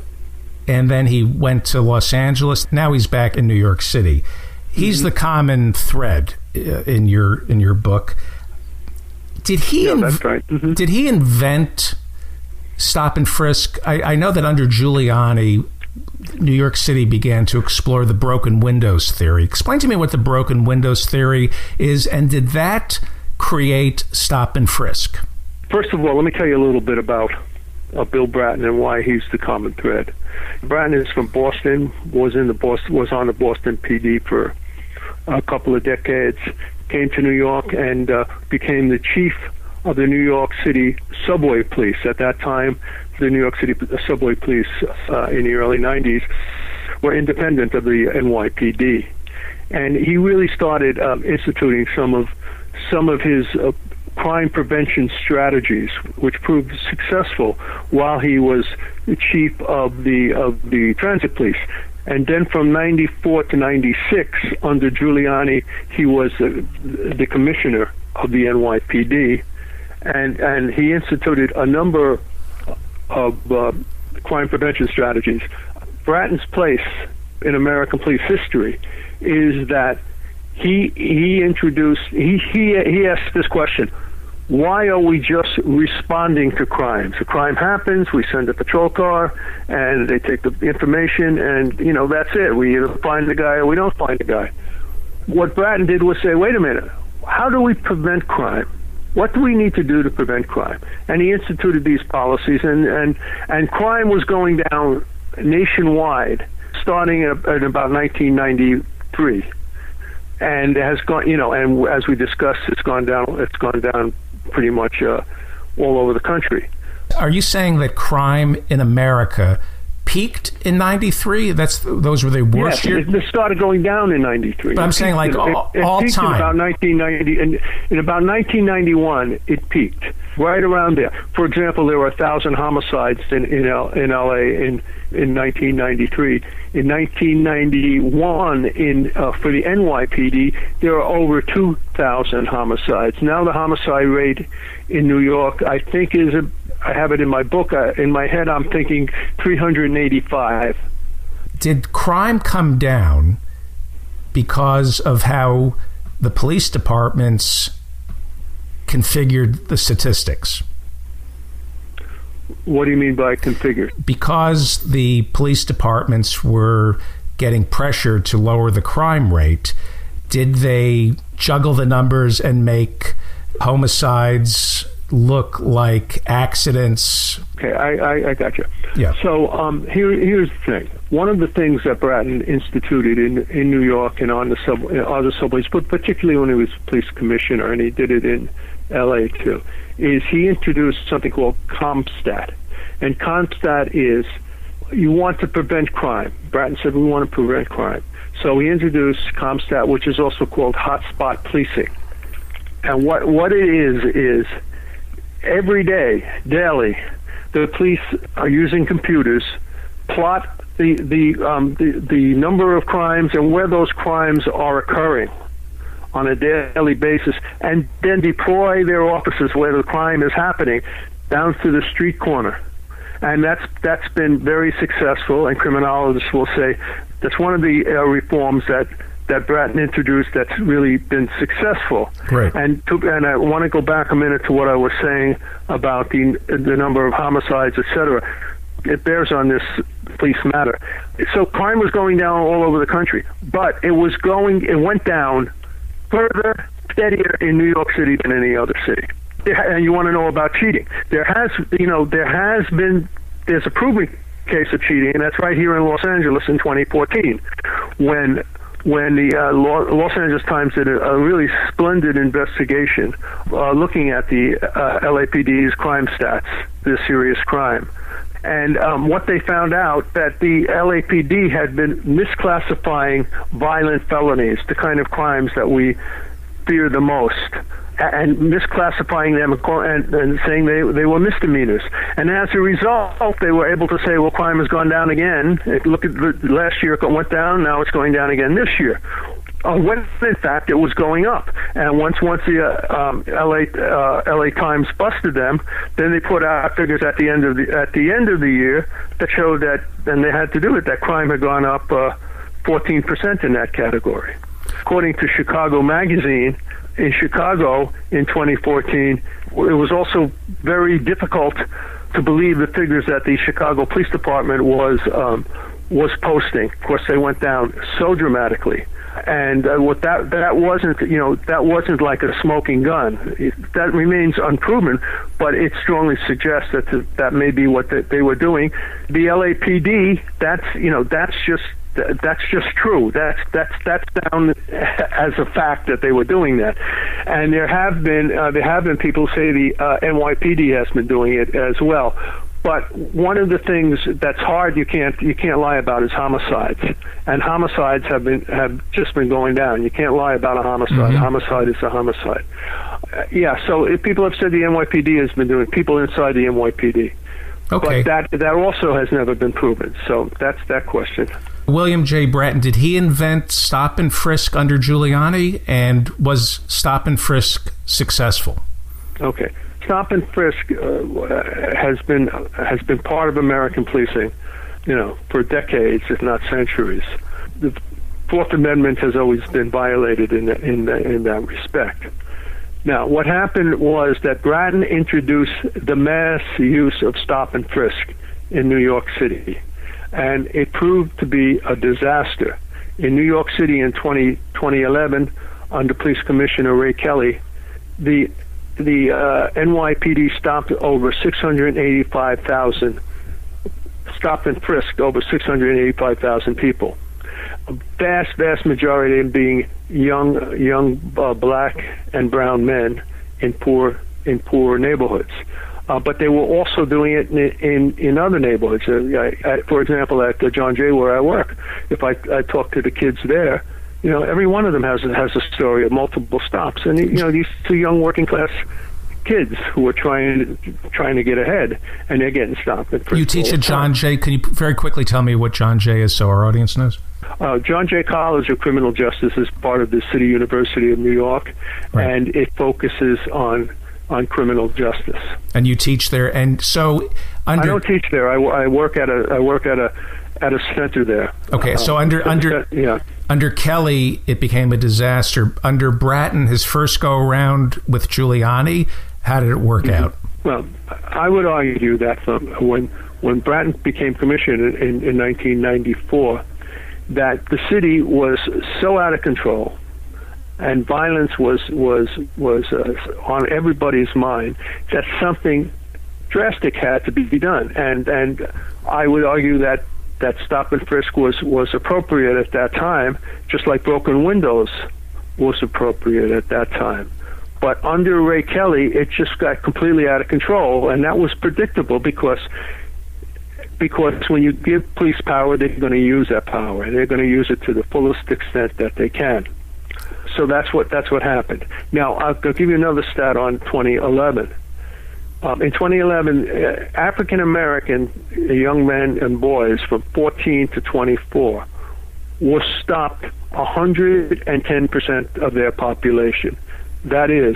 And then he went to Los Angeles. Now he's back in New York City. He's mm-hmm. the common thread in your in your book. Did he? Yeah, inv- that's right. Mm-hmm. Did he invent stop and frisk? I, I know that under Giuliani, New York City began to explore the broken windows theory. Explain to me what the broken windows theory is, and did that create stop and frisk? First of all, let me tell you a little bit about uh, Bill Bratton and why he's the common thread. Bratton is from Boston, was in the Boston, was on the Boston P D for a couple of decades, came to New York and uh, became the chief of the New York City subway police. At that time, the New York City subway police uh, in the early nineties were independent of the N Y P D. And he really started um, instituting some of some of his uh, crime prevention strategies, which proved successful while he was the chief of the of the transit police. And then from ninety-four to ninety-six, under Giuliani, he was uh, the commissioner of the N Y P D, and and he instituted a number of uh, crime prevention strategies. Bratton's place in American police history is that he he introduced he he he asked this question: why are we just responding to crimes? A crime happens, we send a patrol car, and they take the information, and, you know, that's it. We either find the guy or we don't find the guy. What Bratton did was say, wait a minute, how do we prevent crime? What do we need to do to prevent crime? And he instituted these policies, and, and, and crime was going down nationwide, starting at, at about nineteen ninety-three. And has gone, you know, and as we discussed, it's gone down, it's gone down pretty much uh, all over the country. Are you saying that crime in America peaked in ninety-three? That's those were the worst yes, years? It, it started going down in ninety-three. But I'm it saying like it, all, it, it all peaked time. In about nineteen ninety, and in about nineteen ninety-one, it peaked right around there. For example, there were a thousand homicides in in, L, in L A in in nineteen ninety-three. In nineteen ninety-one, in uh, for the N Y P D, there are over two thousand homicides. Now the homicide rate in New York, I think, is a, I have it in my book. Uh, in my head, I'm thinking three hundred eighty-five. Did crime come down because of how the police departments configured the statistics? What do you mean by configured? Because the police departments were getting pressure to lower the crime rate, did they juggle the numbers and make homicides look like accidents? Okay, I, I, I got you. Yeah. So um, here, here's the thing. One of the things that Bratton instituted in, in New York and on the sub, other subways, but particularly when he was police commissioner, and he did it in L A too, is he introduced something called CompStat. And CompStat is, you want to prevent crime. Bratton said, we want to prevent crime. So he introduced CompStat, which is also called hotspot policing. And what, what it is, is every day, daily, the police are using computers, plot the, the, um, the, the number of crimes and where those crimes are occurring on a daily basis, and then deploy their officers where the crime is happening down to the street corner. And that's that's been very successful, and criminologists will say that's one of the uh, reforms that, that Bratton introduced that's really been successful. Great. And to, and I want to go back a minute to what I was saying about the the number of homicides, et cetera. It bears on this police matter. So crime was going down all over the country, but it was going, it went down further, steadier in New York City than any other city. And you want to know about cheating. There has, you know, there has been, there's a proven case of cheating, and that's right here in Los Angeles in twenty fourteen, when when the uh, Los Angeles Times did a, a really splendid investigation uh, looking at the uh, L A P D's crime stats, this serious crime. And um, what they found out that the L A P D had been misclassifying violent felonies, the kind of crimes that we fear the most, and misclassifying them and, and saying they they were misdemeanors. And as a result, they were able to say, well, crime has gone down again. Look at the, last year it went down, now it's going down again this year. Uh, when in fact it was going up, and once once the uh, um, L A uh, L A Times busted them, then they put out figures at the end of the at the end of the year that showed that, and they had to do it, that crime had gone up uh, fourteen percent in that category. According to Chicago Magazine, in Chicago in twenty fourteen, it was also very difficult to believe the figures that the Chicago Police Department was um, was posting. Of course, they went down so dramatically. And uh, what that that wasn't, you know, that wasn't like a smoking gun. It, that remains unproven, but it strongly suggests that th- that may be what the, they were doing. The L A P D, that's you know, that's just that's just true. That's that's that's down as a fact that they were doing that. And there have been uh, there have been people say the uh, N Y P D has been doing it as well. But one of the things that's hard, you can't you can't lie about, is homicides. And homicides have been have just been going down. You can't lie about a homicide. Mm-hmm. Homicide is a homicide. Uh, yeah. So if people have said the N Y P D has been doing it, people inside the N Y P D. Okay. But that that also has never been proven. So that's that question. William J. Bratton, did he invent stop and frisk under Giuliani, and was stop and frisk successful? Okay. Stop and frisk uh, has been has been part of American policing, you know, for decades, if not centuries. The Fourth Amendment has always been violated in the, in the, in that respect. Now, what happened was that Bratton introduced the mass use of stop and frisk in New York City, and it proved to be a disaster. In New York City in twenty eleven, under Police Commissioner Ray Kelly, the the uh, N Y P D stopped over six hundred eighty-five thousand, stopped and frisked over six hundred eighty-five thousand people. A vast, vast majority of them being young, young uh, black and brown men in poor in poor neighborhoods. Uh, but they were also doing it in in, in other neighborhoods. Uh, I, I, for example, at the John Jay where I work, if I, I talk to the kids there, you know, every one of them has has a story of multiple stops, and you know, these two young working class kids who are trying trying to get ahead, and they're getting stopped. At you teach at John Jay. Can you very quickly tell me what John Jay is, so our audience knows? Uh, John Jay College of Criminal Justice is part of the City University of New York, right. and it focuses on. on criminal justice. And you teach there, and so under... I don't teach there. I, I work at a I work at a at a center there. Okay, so uh, under under yeah. under Kelly, it became a disaster. Under Bratton, his first go around with Giuliani, how did it work mm-hmm. out? Well, I would argue that um, when when Bratton became commissioner in, in nineteen ninety-four, that the city was so out of control. And violence was was was uh, on everybody's mind. That something drastic had to be done, and and I would argue that that stop and frisk was was appropriate at that time, just like broken windows was appropriate at that time. But under Ray Kelly, it just got completely out of control, and that was predictable because because when you give police power, they're going to use that power, and they're going to use it to the fullest extent that they can. So that's what that's what happened. Now, I'll, I'll give you another stat on twenty eleven. Um, in twenty eleven, uh, African American young men and boys from fourteen to twenty-four were stopped one hundred ten percent of their population. That is,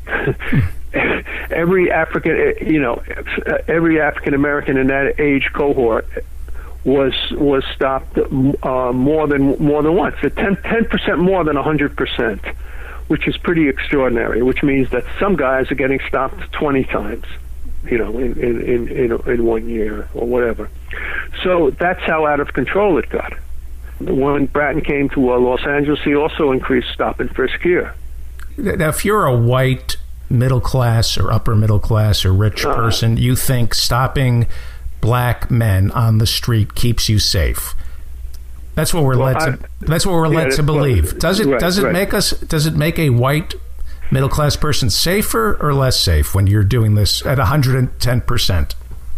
every African, you know, every African American in that age cohort was was stopped uh, more than more than once, at ten percent more than one hundred percent, which is pretty extraordinary, which means that some guys are getting stopped twenty times, you know, in, in, in, in, in one year or whatever. So that's how out of control it got. When Bratton came to uh, Los Angeles, he also increased stop and frisk here. Now, if you're a white middle class or upper middle class or rich uh, person, you think stopping black men on the street keeps you safe. That's what we're well, led to. I, that's what we're yeah, led to believe. Well, does it? Right, does it right. make us? Does it make a white middle class person safer or less safe when you're doing this at one hundred ten percent?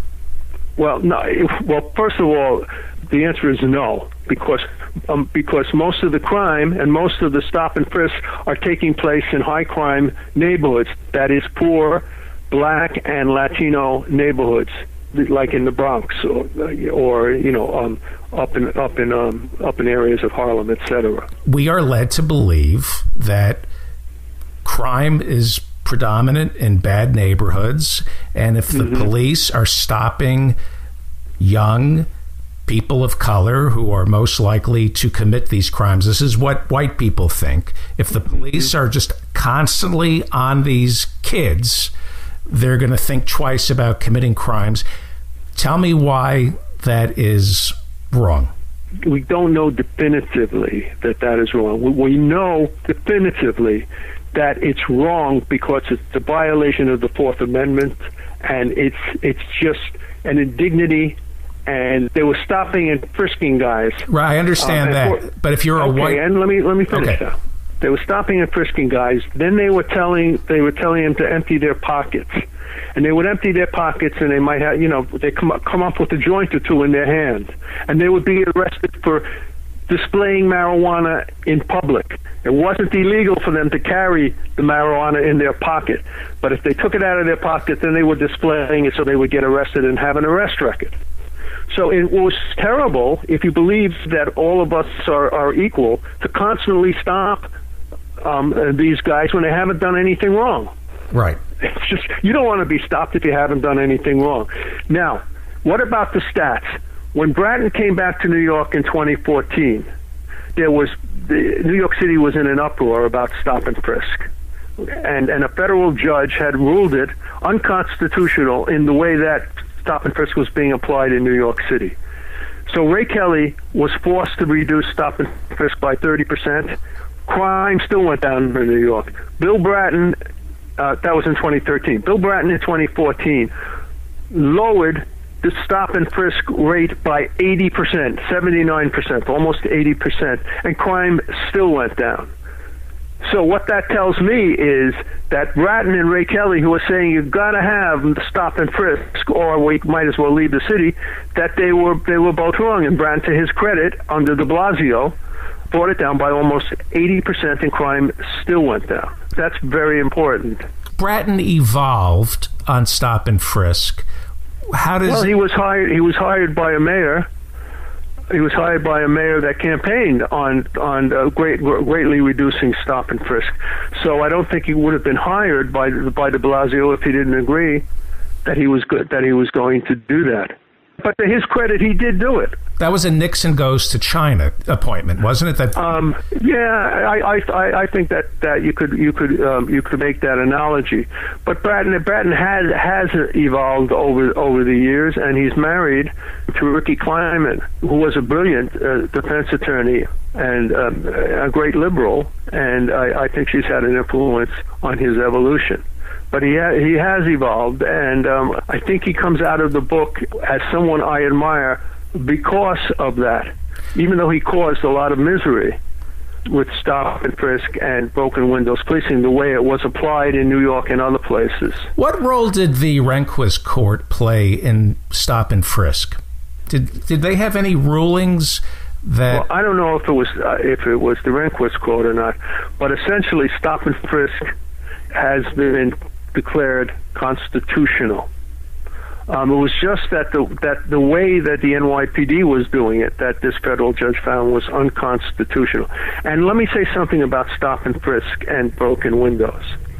Well, no. Well, first of all, the answer is no, because um, because most of the crime and most of the stop and frisk are taking place in high crime neighborhoods. That is, poor black and Latino neighborhoods, like in the Bronx, or, or you know, um, up in up in um, up in areas of Harlem, et cetera. We are led to believe that crime is predominant in bad neighborhoods, and if the mm-hmm. police are stopping young people of color who are most likely to commit these crimes, this is what white people think. If the police mm-hmm. are just constantly on these kids, they're going to think twice about committing crimes. Tell me why that is wrong. We don't know definitively that that is wrong. We know definitively that it's wrong because it's a violation of the Fourth Amendment, and it's it's just an indignity. And they were stopping and frisking guys. Right, I understand um, that. For, but if you're a okay, white, and let me let me finish okay. now. They were stopping and frisking guys. Then they were telling they were telling them to empty their pockets, and they would empty their pockets, and they might have, you know, they come up, come up with a joint or two in their hand, and they would be arrested for displaying marijuana in public. It wasn't illegal for them to carry the marijuana in their pocket, but if they took it out of their pocket, then they were displaying it, so they would get arrested and have an arrest record. So it was terrible, if you believe that all of us are, are equal, to constantly stop um, these guys when they haven't done anything wrong. Right. It's just, you don't want to be stopped if you haven't done anything wrong. Now, what about the stats? When Bratton came back to New York in twenty fourteen, there was the, New York City was in an uproar about stop and frisk. And, and a federal judge had ruled it unconstitutional in the way that stop and frisk was being applied in New York City. So Ray Kelly was forced to reduce stop and frisk by thirty percent. Crime still went down in New York. Bill Bratton, uh, that was in twenty thirteen. Bill Bratton in twenty fourteen lowered the stop and frisk rate by eighty percent, seventy-nine percent, almost eighty percent, and crime still went down. So what that tells me is that Bratton and Ray Kelly, who are saying you've got to have stop and frisk, or we might as well leave the city, that they were they were both wrong. And Bratton, to his credit, under de Blasio, brought it down by almost eighty percent, and crime still went down. That's very important. Bratton evolved on stop and frisk. How does? Well, he was hired. He was hired by a mayor. He was hired by a mayor that campaigned on on uh, great, greatly reducing stop and frisk. So I don't think he would have been hired by by de Blasio if he didn't agree that he was good that he was going to do that. But to his credit, he did do it. That was a Nixon goes to China appointment, wasn't it? That um, yeah, I, I I think that, that you could you could um, you could make that analogy. But Bratton Bratton has has evolved over over the years, and he's married to Ricky Kleiman, who was a brilliant uh, defense attorney and um, a great liberal, and I, I think she's had an influence on his evolution. But he ha- he has evolved, and um, I think he comes out of the book as someone I admire because of that, even though he caused a lot of misery with stop and frisk and broken windows policing, the way it was applied in New York and other places. What role did the Rehnquist court play in stop and frisk? Did did they have any rulings that? Well, I don't know if it was uh, if it was the Rehnquist court or not, but essentially stop and frisk has been declared constitutional. Um, it was just that the that the way that the N Y P D was doing it, that this federal judge found was unconstitutional. And let me say something about stop and frisk and broken windows.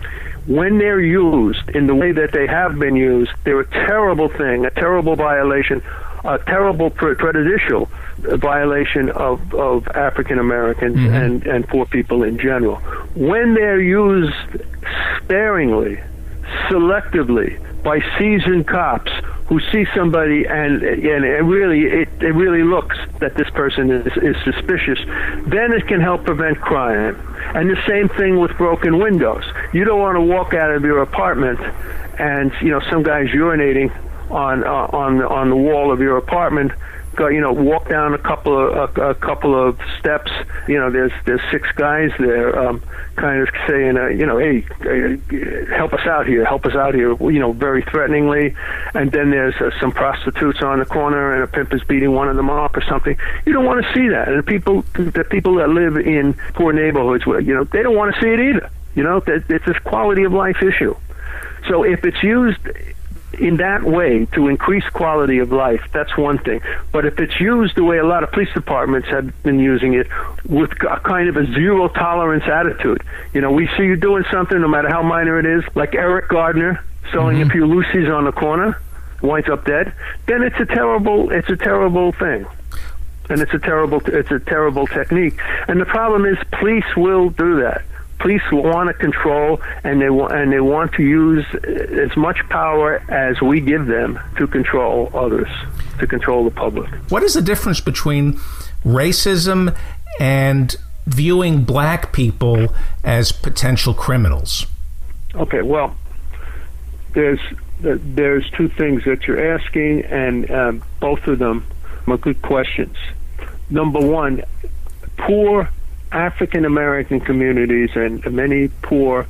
When they're used in the way that they have been used, they're a terrible thing, a terrible violation, a terrible pre- prejudicial violation of, of African Americans mm-hmm. and, and poor people in general. When they're used sparingly, selectively, by seasoned cops who see somebody and and it really it, it really looks that this person is, is suspicious, then it can help prevent crime. And the same thing with broken windows. You don't want to walk out of your apartment and you know some guy's urinating on uh, on on the wall of your apartment. Go, you know, walk down a couple of a, a couple of steps. You know, there's there's six guys there, um, kind of saying, uh, you know, hey, uh, help us out here, help us out here. You know, very threateningly. And then there's uh, some prostitutes on the corner, and a pimp is beating one of them up or something. You don't want to see that. And people, the people that live in poor neighborhoods, you know, they don't want to see it either. You know, it's a quality of life issue. So if it's used in that way to increase quality of life, that's one thing. But if it's used the way a lot of police departments have been using it, with a kind of a zero tolerance attitude, you know, we see you doing something, no matter how minor it is, like Eric Gardner selling mm-hmm. a few Lucy's on the corner, winds up dead, then it's a terrible, it's a terrible thing. And it's a terrible, it's a terrible technique. And the problem is, police will do that. Police want to control, and they want and they want to use as much power as we give them to control others, to control the public. What is the difference between racism and viewing black people as potential criminals? Okay, well, there's there's two things that you're asking, and um, both of them are good questions. Number one, poor African American communities and many poor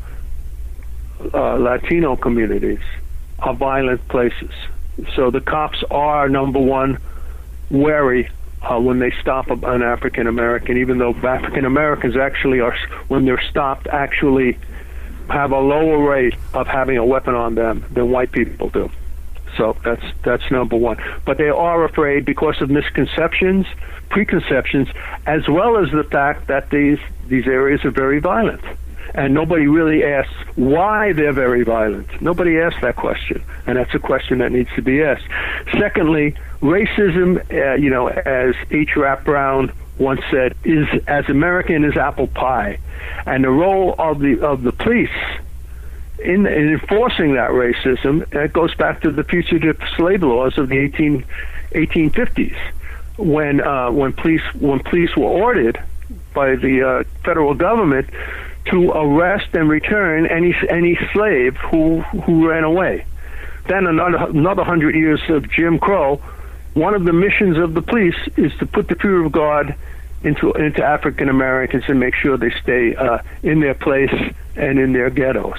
uh, Latino communities are violent places. So the cops are, number one, wary uh, when they stop an African American, even though African Americans actually are, when they're stopped, actually have a lower rate of having a weapon on them than white people do. So that's that's number one. But they are afraid because of misconceptions, preconceptions, as well as the fact that these these areas are very violent. And nobody really asks why they're very violent. Nobody asks that question, and that's a question that needs to be asked. Secondly, racism, uh, you know, as H. Rap Brown once said, is as American as apple pie. And the role of the of the police In, in enforcing that racism, it goes back to the fugitive slave laws of the eighteen fifties, when uh, when police when police were ordered by the uh, federal government to arrest and return any any slave who who ran away. Then another another hundred years of Jim Crow. One of the missions of the police is to put the fear of God into into African Americans and make sure they stay uh, in their place and in their ghettos.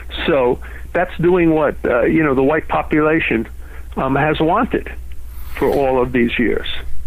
So that's doing what uh, you know the white population um, has wanted for all of these years.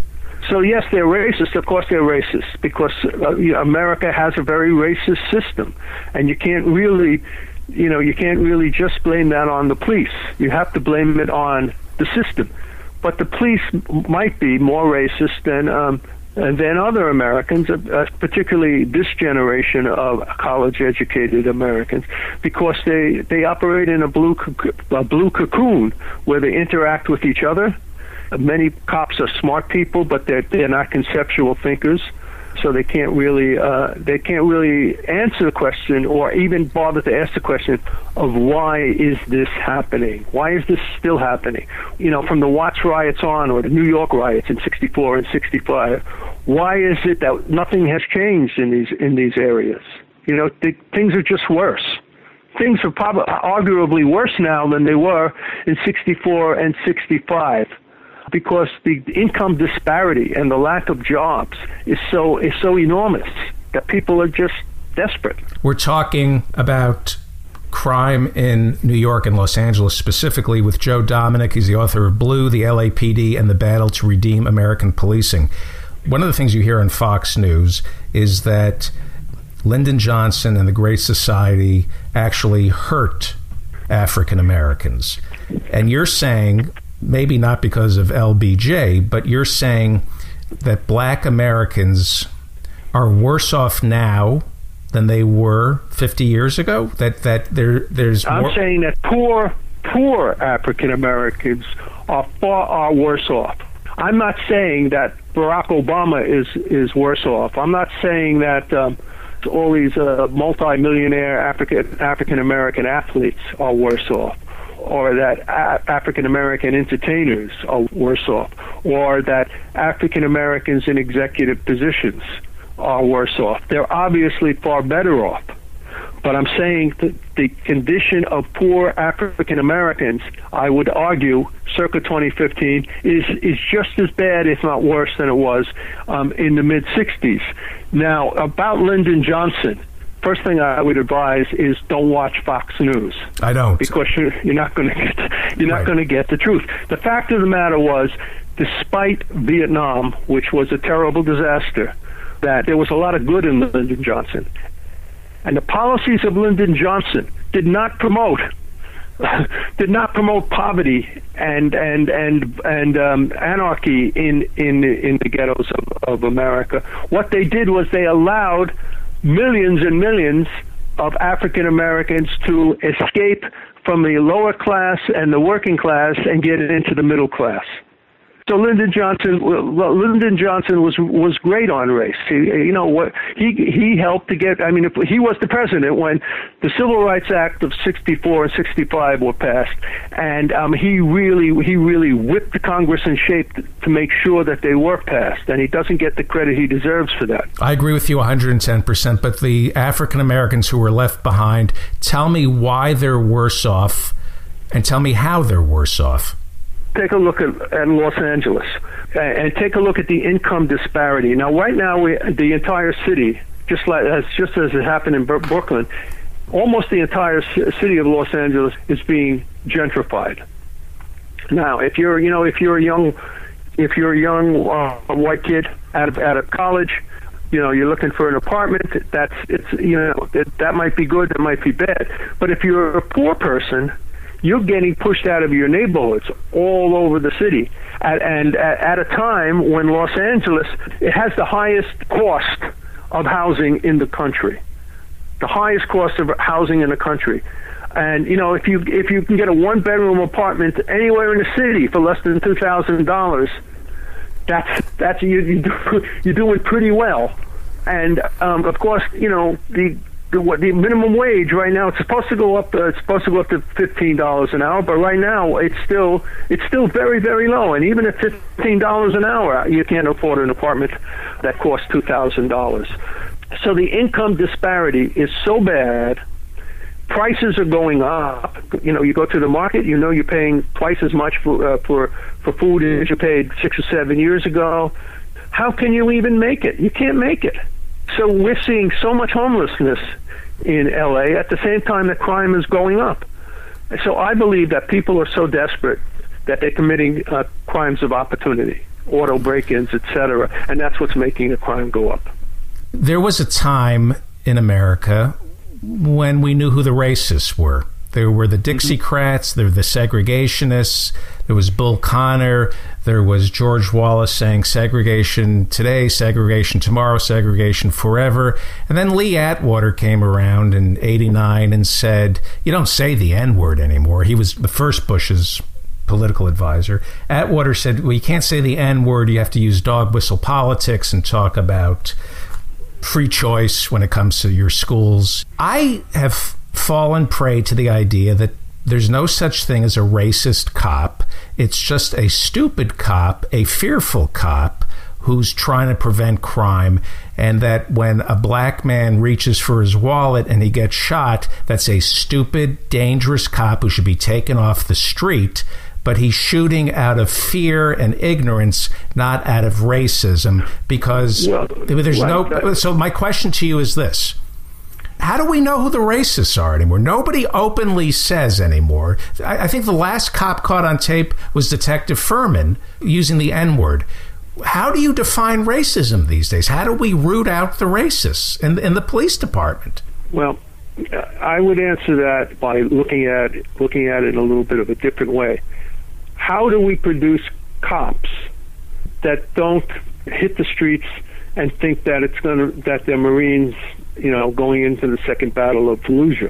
So yes, they're racist. Of course, they're racist because uh, you know, America has a very racist system, and you can't really, you know, you can't really just blame that on the police. You have to blame it on the system. But the police might be more racist than um, than other Americans, uh, particularly this generation of college-educated Americans, because they they operate in a blue a blue cocoon where they interact with each other. Many cops are smart people, but they're they're not conceptual thinkers, so they can't really uh, they can't really answer the question or even bother to ask the question of why is this happening? Why is this still happening? You know, from the Watts riots on, or the New York riots in sixty-four and sixty-five, why is it that nothing has changed in these in these areas? You know, th- things are just worse. Things are probably arguably worse now than they were in sixty-four and sixty-five. Because the income disparity and the lack of jobs is so is so enormous that people are just desperate. We're talking about crime in New York and Los Angeles, specifically with Joe Domanick. He's the author of Blue, the L A P D, and the Battle to Redeem American Policing. One of the things you hear on Fox News is that Lyndon Johnson and the Great Society actually hurt African Americans. And you're saying, maybe not because of L B J, but you're saying that black Americans are worse off now than they were fifty years ago? That that there there's I'm more... saying that poor, poor African Americans are far are worse off. I'm not saying that Barack Obama is, is worse off. I'm not saying that um, all these uh, multi-millionaire African African American athletes are worse off, or that a- African American entertainers are worse off, or that African Americans in executive positions are worse off. They're obviously far better off. But I'm saying that the condition of poor African Americans, I would argue, circa twenty fifteen, is is just as bad, if not worse, than it was um, in the mid-sixties. Now, about Lyndon Johnson, first thing I would advise is don't watch Fox News. I don't, because you're, you're not going to get you're not right. going to get the truth. The fact of the matter was, despite Vietnam, which was a terrible disaster, that there was a lot of good in Lyndon Johnson, and the policies of Lyndon Johnson did not promote did not promote poverty and and and and um, anarchy in in in the ghettos of, of America. What they did was they allowed millions and millions of African Americans to escape from the lower class and the working class and get into the middle class. So Lyndon Johnson, well, Lyndon Johnson was was great on race. He, you know what? He he helped to get. I mean, if he was the president when the Civil Rights Act of sixty-four and sixty-five were passed, and um, he really he really whipped the Congress in shape to make sure that they were passed. And he doesn't get the credit he deserves for that. I agree with you one hundred ten percent. But the African Americans who were left behind, tell me why they're worse off, and tell me how they're worse off. Take a look at, at Los Angeles, and take a look at the income disparity. Now, right now, we, the entire city, just like as just as it happened in Brooklyn, almost the entire city of Los Angeles is being gentrified. Now, if you're, you know, if you're a young, if you're a young uh, white kid out of out of college, you know, you're looking for an apartment. That's it's, you know, it, that might be good, that might be bad. But if you're a poor person, you're getting pushed out of your neighborhoods all over the city, at, and at, at a time when Los Angeles, it has the highest cost of housing in the country, the highest cost of housing in the country. And you know, if you if you can get a one-bedroom apartment anywhere in the city for less than two thousand dollars, that's that's you, you do, you're doing pretty well. And um, of course, you know the. The, what the minimum wage right now, it's supposed to go up. Uh, it's supposed to go up to fifteen dollars an hour, but right now it's still it's still very very low. And even at fifteen dollars an hour, you can't afford an apartment that costs two thousand dollars. So the income disparity is so bad. Prices are going up. You know, you go to the market, you know, you're paying twice as much for uh, for for food as you paid six or seven years ago. how can you even make it? You can't make it. So we're seeing so much homelessness in L A at the same time that crime is going up. So I believe that people are so desperate that they're committing uh, crimes of opportunity, auto break-ins, et cetera, and that's what's making the crime go up. There was a time in America when we knew who the racists were. There were the Dixiecrats, there were the segregationists, there was Bull Connor, there was George Wallace saying segregation today, segregation tomorrow, segregation forever. And then Lee Atwater came around in eighty-nine and said, you don't say the N-word anymore. He was the first Bush's political advisor. Atwater said, well, you can't say the N-word, you have to use dog whistle politics and talk about free choice when it comes to your schools. I have fallen prey to the idea that there's no such thing as a racist cop. It's just a stupid cop, a fearful cop who's trying to prevent crime, and that when a black man reaches for his wallet and he gets shot, that's a stupid, dangerous cop who should be taken off the street, but he's shooting out of fear and ignorance, not out of racism, because well, there's well, no... So my question to you is this. How do we know who the racists are anymore? Nobody openly says anymore. I, I think the last cop caught on tape was Detective Furman using the N-word. How do you define racism these days? How do we root out the racists in, in the police department? Well, I would answer that by looking at looking at it in a little bit of a different way. How do we produce cops that don't hit the streets and think that it's going to that they're Marines, you know, going into the second battle of Fallujah?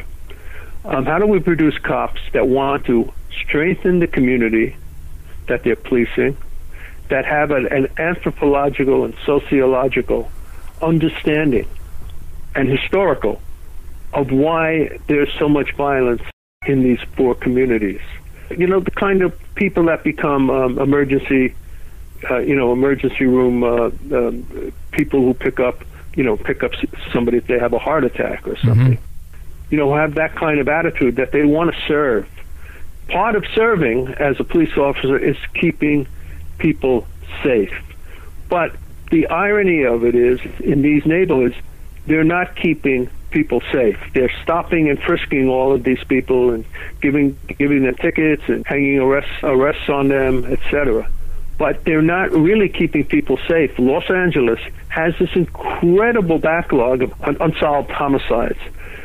Um, how do we produce cops that want to strengthen the community that they're policing, that have an, an anthropological and sociological understanding and historical of why there's so much violence in these poor communities? You know, the kind of people that become um, emergency, uh, you know, emergency room uh, um, people who pick up, you know, pick up somebody if they have a heart attack or something. Mm-hmm. You know, have that kind of attitude that they want to serve. Part of serving as a police officer is keeping people safe. But the irony of it is, in these neighborhoods, they're not keeping people safe. They're stopping and frisking all of these people and giving giving them tickets and hanging arrests arrests on them, et cetera. But they're not really keeping people safe. Los Angeles has this incredible backlog of un- unsolved homicides.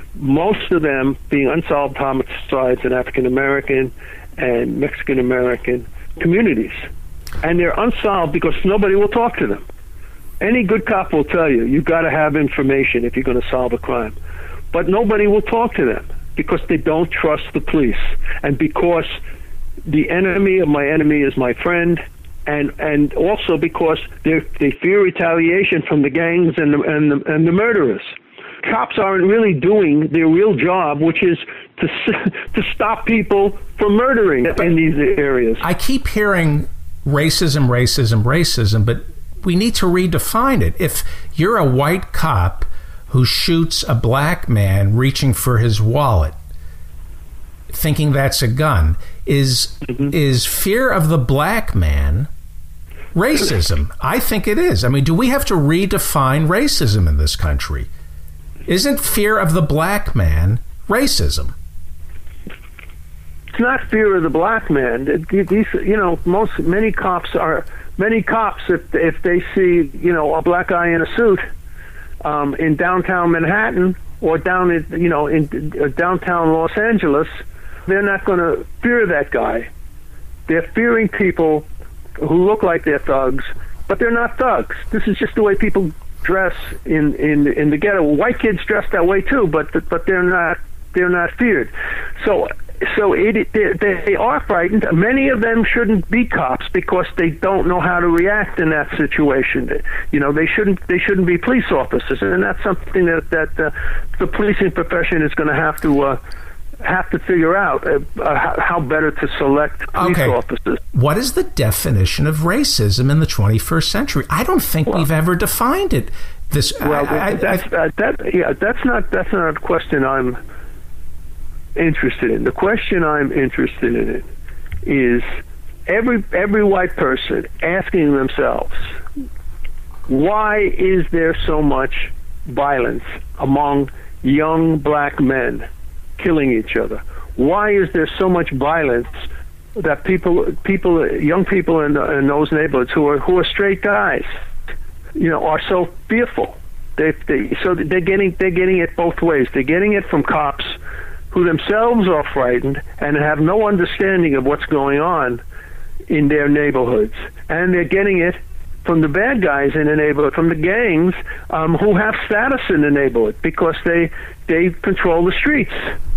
Most of them being unsolved homicides in African American and Mexican American communities. And they're unsolved because nobody will talk to them. Any good cop will tell you, you've got to have information if you're going to solve a crime. But nobody will talk to them because they don't trust the police. And because the enemy of my enemy is my friend, and and also because they they fear retaliation from the gangs and the, and the, and the murderers. Cops aren't really doing their real job, which is to to stop people from murdering in these areas. I keep hearing racism, racism, racism, but we need to redefine it. If you're a white cop who shoots a black man reaching for his wallet, thinking that's a gun, is mm-hmm. is fear of the black man racism? I think it is. I mean, do we have to redefine racism in this country? Isn't fear of the black man racism? It's not fear of the black man. These, you know, most many cops are many cops. If if they see, you know, a black guy in a suit um, in downtown Manhattan or down in, you know, in uh, downtown Los Angeles, they're not going to fear that guy. They're fearing people who look like they're thugs, but they're not thugs. This is just the way people dress in in in the ghetto. White kids dress that way too, but but they're not they're not feared. So so it, they, they are frightened. Many of them shouldn't be cops because they don't know how to react in that situation. You know, they shouldn't they shouldn't be police officers, and that's something that that uh, the policing profession is going to have to. Uh, have to figure out uh, uh, how better to select police okay. officers. What is the definition of racism in the twenty-first century? I don't think well, we've ever defined it. This well, I, I, that's, uh, that yeah, that's not that's not a question I'm interested in. The question I'm interested in it is every every white person asking themselves, Why is there so much violence among young black men killing each other? Why is there so much violence that people, people, young people in, in those neighborhoods who are who are straight guys, you know, are so fearful? They, they, so they're getting they're getting it both ways. They're getting it from cops who themselves are frightened and have no understanding of what's going on in their neighborhoods, and they're getting it from the bad guys in the neighborhood, from the gangs um, who have status in the neighborhood because they they control the streets.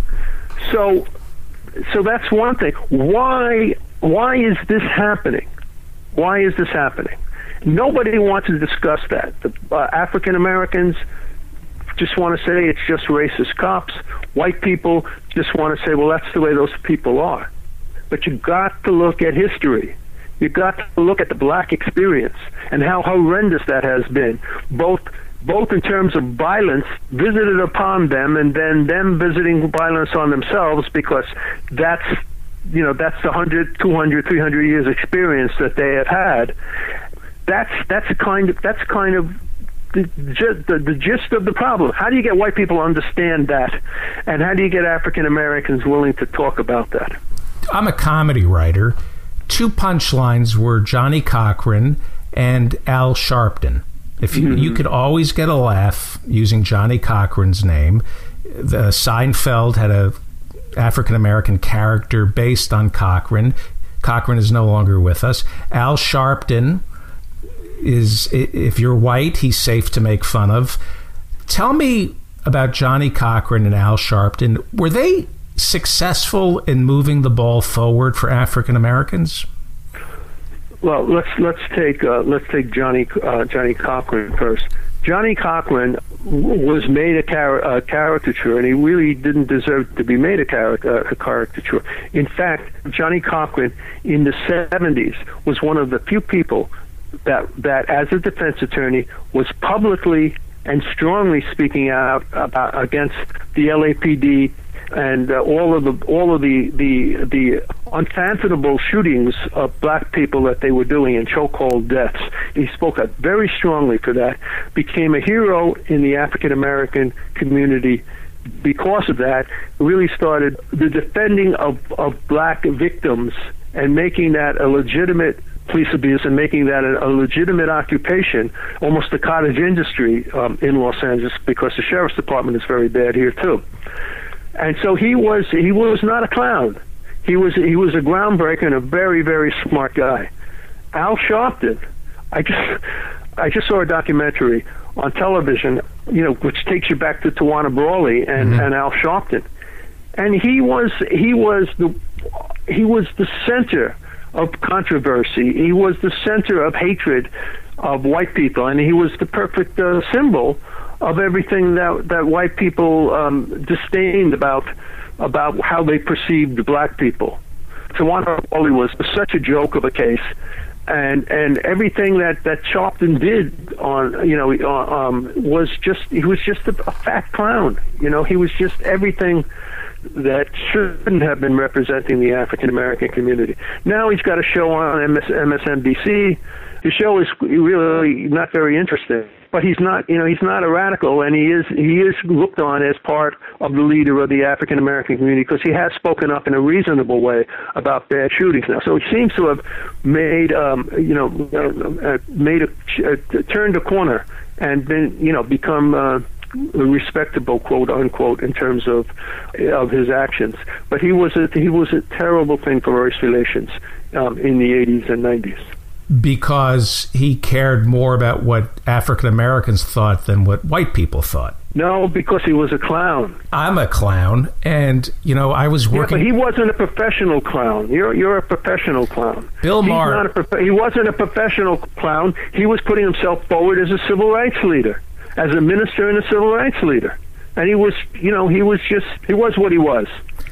So, so that's one thing. Why why is this happening? Why is this happening? Nobody wants to discuss that. The uh, African Americans just want to say it's just racist cops. White people just want to say, well, that's the way those people are. But you've got to look at history. You've got to look at the black experience and how horrendous that has been, both both in terms of violence visited upon them and then them visiting violence on themselves, because that's, you know, that's the one hundred, two hundred, three hundred years experience that they have had. That's that's a kind of that's kind of the, the the gist of the problem. How do you get white people to understand that, and how do you get African Americans willing to talk about that? I'm a comedy writer. Two punchlines were Johnny Cochran and Al Sharpton. If you, mm-hmm. you could always get a laugh using Johnny Cochran's name. The Seinfeld had a African American character based on Cochran. Cochran is no longer with us. Al Sharpton is, if you're white, he's safe to make fun of. Tell me about Johnny Cochran and Al Sharpton. Were they successful in moving the ball forward for African Americans? Well, let's let's take uh, let's take Johnny uh, Johnny Cochran first. Johnny Cochran was made a, car- a caricature, and he really didn't deserve to be made a, car- a caricature. In fact, Johnny Cochran in the seventies was one of the few people that that, as a defense attorney, was publicly and strongly speaking out about against the L A P D and uh, all of the all of the, the the unfathomable shootings of black people that they were doing and chokehold deaths. He spoke up very strongly for that, became a hero in the African American community because of that, really started the defending of, of black victims and making that a legitimate police abuse and making that a, a legitimate occupation, almost a cottage industry um, in Los Angeles, because the sheriff's department is very bad here too. And so he was he was not a clown. He was he was a groundbreaker and a very, very smart guy. Al Sharpton, I just I just saw a documentary on television, you know, which takes you back to Tawana Brawley and, mm-hmm. and Al Sharpton. And he was he was the he was the center of controversy. He was the center of hatred of white people, and he was the perfect uh, symbol of everything that that white people um, disdained about about how they perceived black people. Tawana Brawley was such a joke of a case, and and everything that that Sharpton did on you know um, was just he was just a, a fat clown. You know, he was just everything that shouldn't have been representing the African American community. Now he's got a show on M S N B C. The show is really not very interesting, but he's not, you know, he's not a radical, and he is he is looked on as part of the leader of the African American community because he has spoken up in a reasonable way about bad shootings now. So he seems to have made, um, you know, uh, made a uh, turned a corner and been, you know, become. Uh, respectable, quote unquote, in terms of of his actions. But he was a he was a terrible thing for race relations um, in the eighties and nineties. Because he cared more about what African Americans thought than what white people thought. No, because he was a clown. I'm a clown, and you know I was working. Yeah, but he wasn't a professional clown. You're you're a professional clown. Bill Maher. Not a prof- he wasn't a professional clown. He was putting himself forward as a civil rights leader, as a minister and a civil rights leader. And he was, you know, he was just, he was what he was.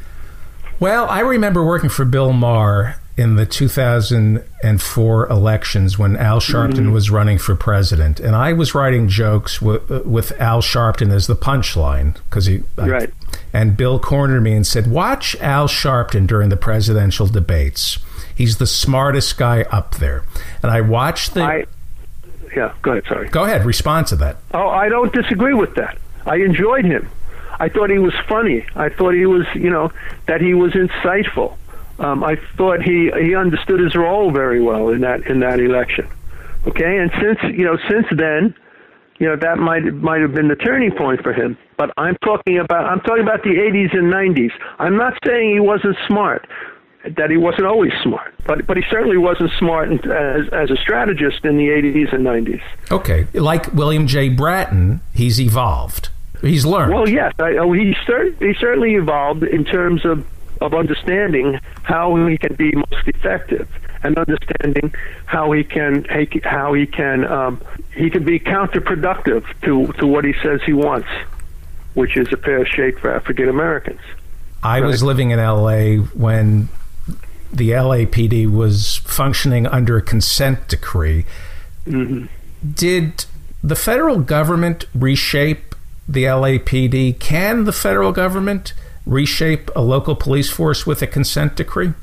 Well, I remember working for Bill Maher in the two thousand four elections when Al Sharpton mm-hmm. was running for president. And I was writing jokes w- with Al Sharpton as the punchline. Cause he, right. I, and Bill cornered me and said, watch Al Sharpton during the presidential debates. He's the smartest guy up there. And I watched the... I- yeah, go ahead, sorry. Go ahead, respond to that. Oh, I don't disagree with that. I enjoyed him. I thought he was funny. I thought he was, you know, that he was insightful. Um, I thought he, he understood his role very well in that in that election. Okay, and since you know since then, you know that might might have been the turning point for him. But I'm talking about I'm talking about the eighties and nineties. I'm not saying he wasn't smart, that he wasn't always smart, but but he certainly wasn't smart in, as as a strategist in the eighties and nineties. Okay, like William J. Bratton, he's evolved. He's learned. Well, yes, I, oh, he cert, he certainly evolved in terms of of understanding how he can be most effective, and understanding how he can how he can um, he can be counterproductive to to what he says he wants, which is a fair shake for African Americans. I right? was living in L A when the L A P D was functioning under a consent decree. Mm-hmm. Did the federal government reshape the L A P D? Can the federal government reshape a local police force with a consent decree?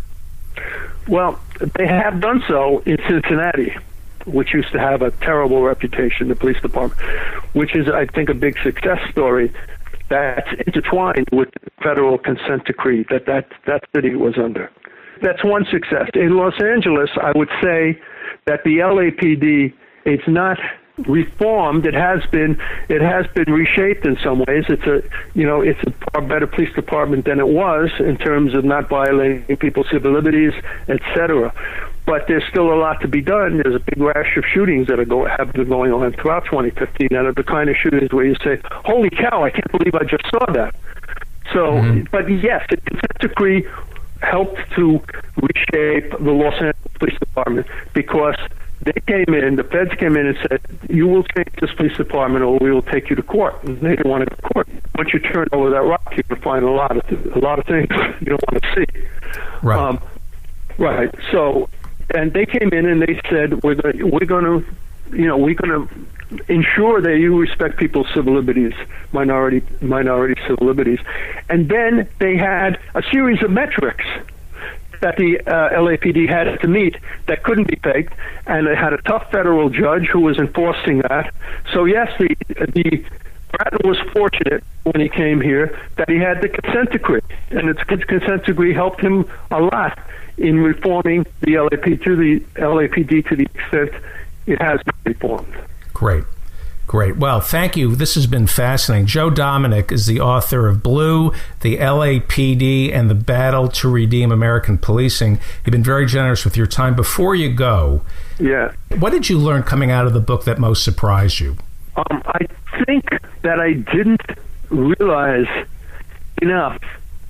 Well, they have done so in Cincinnati, which used to have a terrible reputation, the police department, which is, I think, a big success story that's intertwined with the federal consent decree that that, that city was under. That's one success. In Los Angeles, I would say that the L A P D, it's not reformed. It has been it has been reshaped in some ways. It's a you know it's a far better police department than it was in terms of not violating people's civil liberties, et cetera. But there's still a lot to be done. There's a big rash of shootings that are go, have been going on throughout twenty fifteen, and are the kind of shootings where you say, "Holy cow! I can't believe I just saw that." So, mm-hmm. But yes, the consent decree helped to reshape the Los Angeles Police Department because they came in, the feds came in and said, you will change this police department or we will take you to court. And they didn't want to go to court. Once you turn over that rock, you can find a lot of th- a lot of things you don't want to see. Right. Um, right. So, and they came in and they said, we're going we're going to, you know, we're going to ensure that you respect people's civil liberties, minority minority civil liberties. And then they had a series of metrics that the uh, L A P D had to meet that couldn't be faked, and it had a tough federal judge who was enforcing that. So yes, the the Bratton was fortunate when he came here that he had the consent decree, and its consent decree helped him a lot in reforming the L A P D to the L A P D to the extent it has been reformed. Great. Great. Well, thank you. This has been fascinating. Joe Domanick is the author of Blue, the L A P D, and the Battle to Redeem American Policing. You've been very generous with your time. Before you go, yeah, what did you learn coming out of the book that most surprised you? Um, I think that I didn't realize enough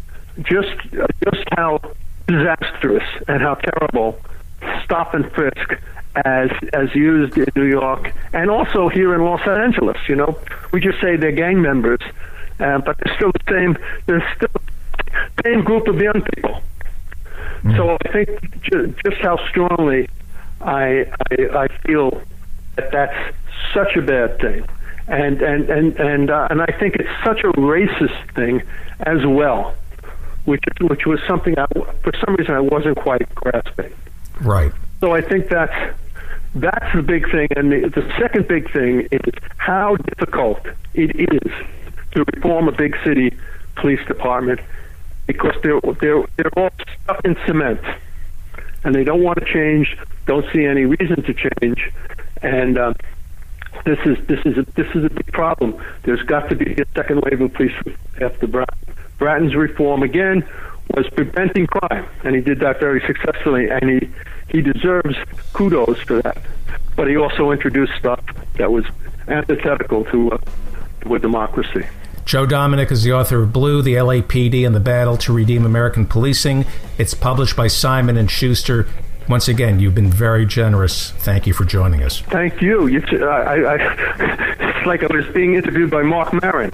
just just how disastrous and how terrible stop and frisk as as used in New York and also here in Los Angeles. You know, we just say they're gang members, uh, but they're still the same. They're still the same group of young people. Mm. So I think ju- just how strongly I, I I feel that that's such a bad thing, and and and and uh, and I think it's such a racist thing as well, which which was something I, for some reason I wasn't quite grasping. Right. So I think that's that's the big thing, and the, the second big thing is how difficult it is to reform a big city police department because they're they're they're all stuck in cement, and they don't want to change, don't see any reason to change, and um, this is this is a, this is a big problem. There's got to be a second wave of police after Bratton. Bratton's reform again was preventing crime, and he did that very successfully, and he, he deserves kudos for that. But he also introduced stuff that was antithetical to, uh, to a democracy. Joe Domanick is the author of Blue, the L A P D, and the Battle to Redeem American Policing. It's published by Simon and Schuster. Once again, you've been very generous. Thank you for joining us. Thank you. you t- I, I, it's like I was being interviewed by Mark Maron.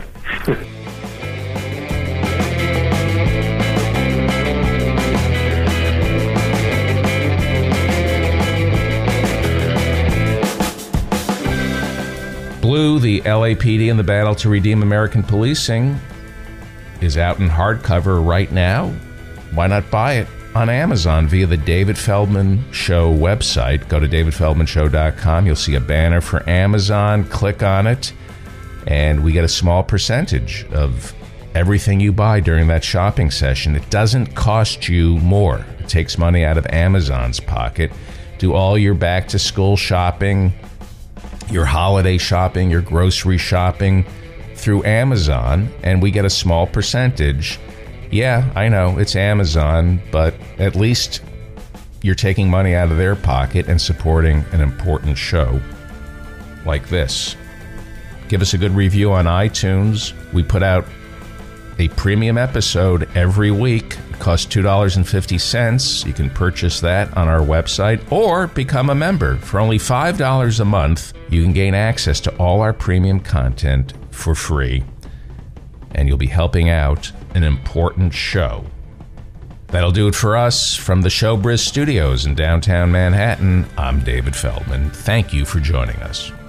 Blue, the L A P D and the Battle to Redeem American Policing is out in hardcover right now. Why not buy it? on Amazon via the David Feldman Show website. Go to david feldman show dot com. You'll see a banner for Amazon. Click on it, and we get a small percentage of everything you buy during that shopping session. It doesn't cost you more. It takes money out of Amazon's pocket. Do all your back-to-school shopping, your holiday shopping, your grocery shopping through Amazon, and we get a small percentage. Yeah, I know, it's Amazon, but at least you're taking money out of their pocket and supporting an important show like this. Give us a good review on iTunes. We put out a premium episode every week. It costs two dollars and fifty cents. You can purchase that on our website or become a member. For only five dollars a month, you can gain access to all our premium content for free, and you'll be helping out an important show. That'll do it for us from the Showbiz Studios in downtown Manhattan. I'm David Feldman. Thank you for joining us.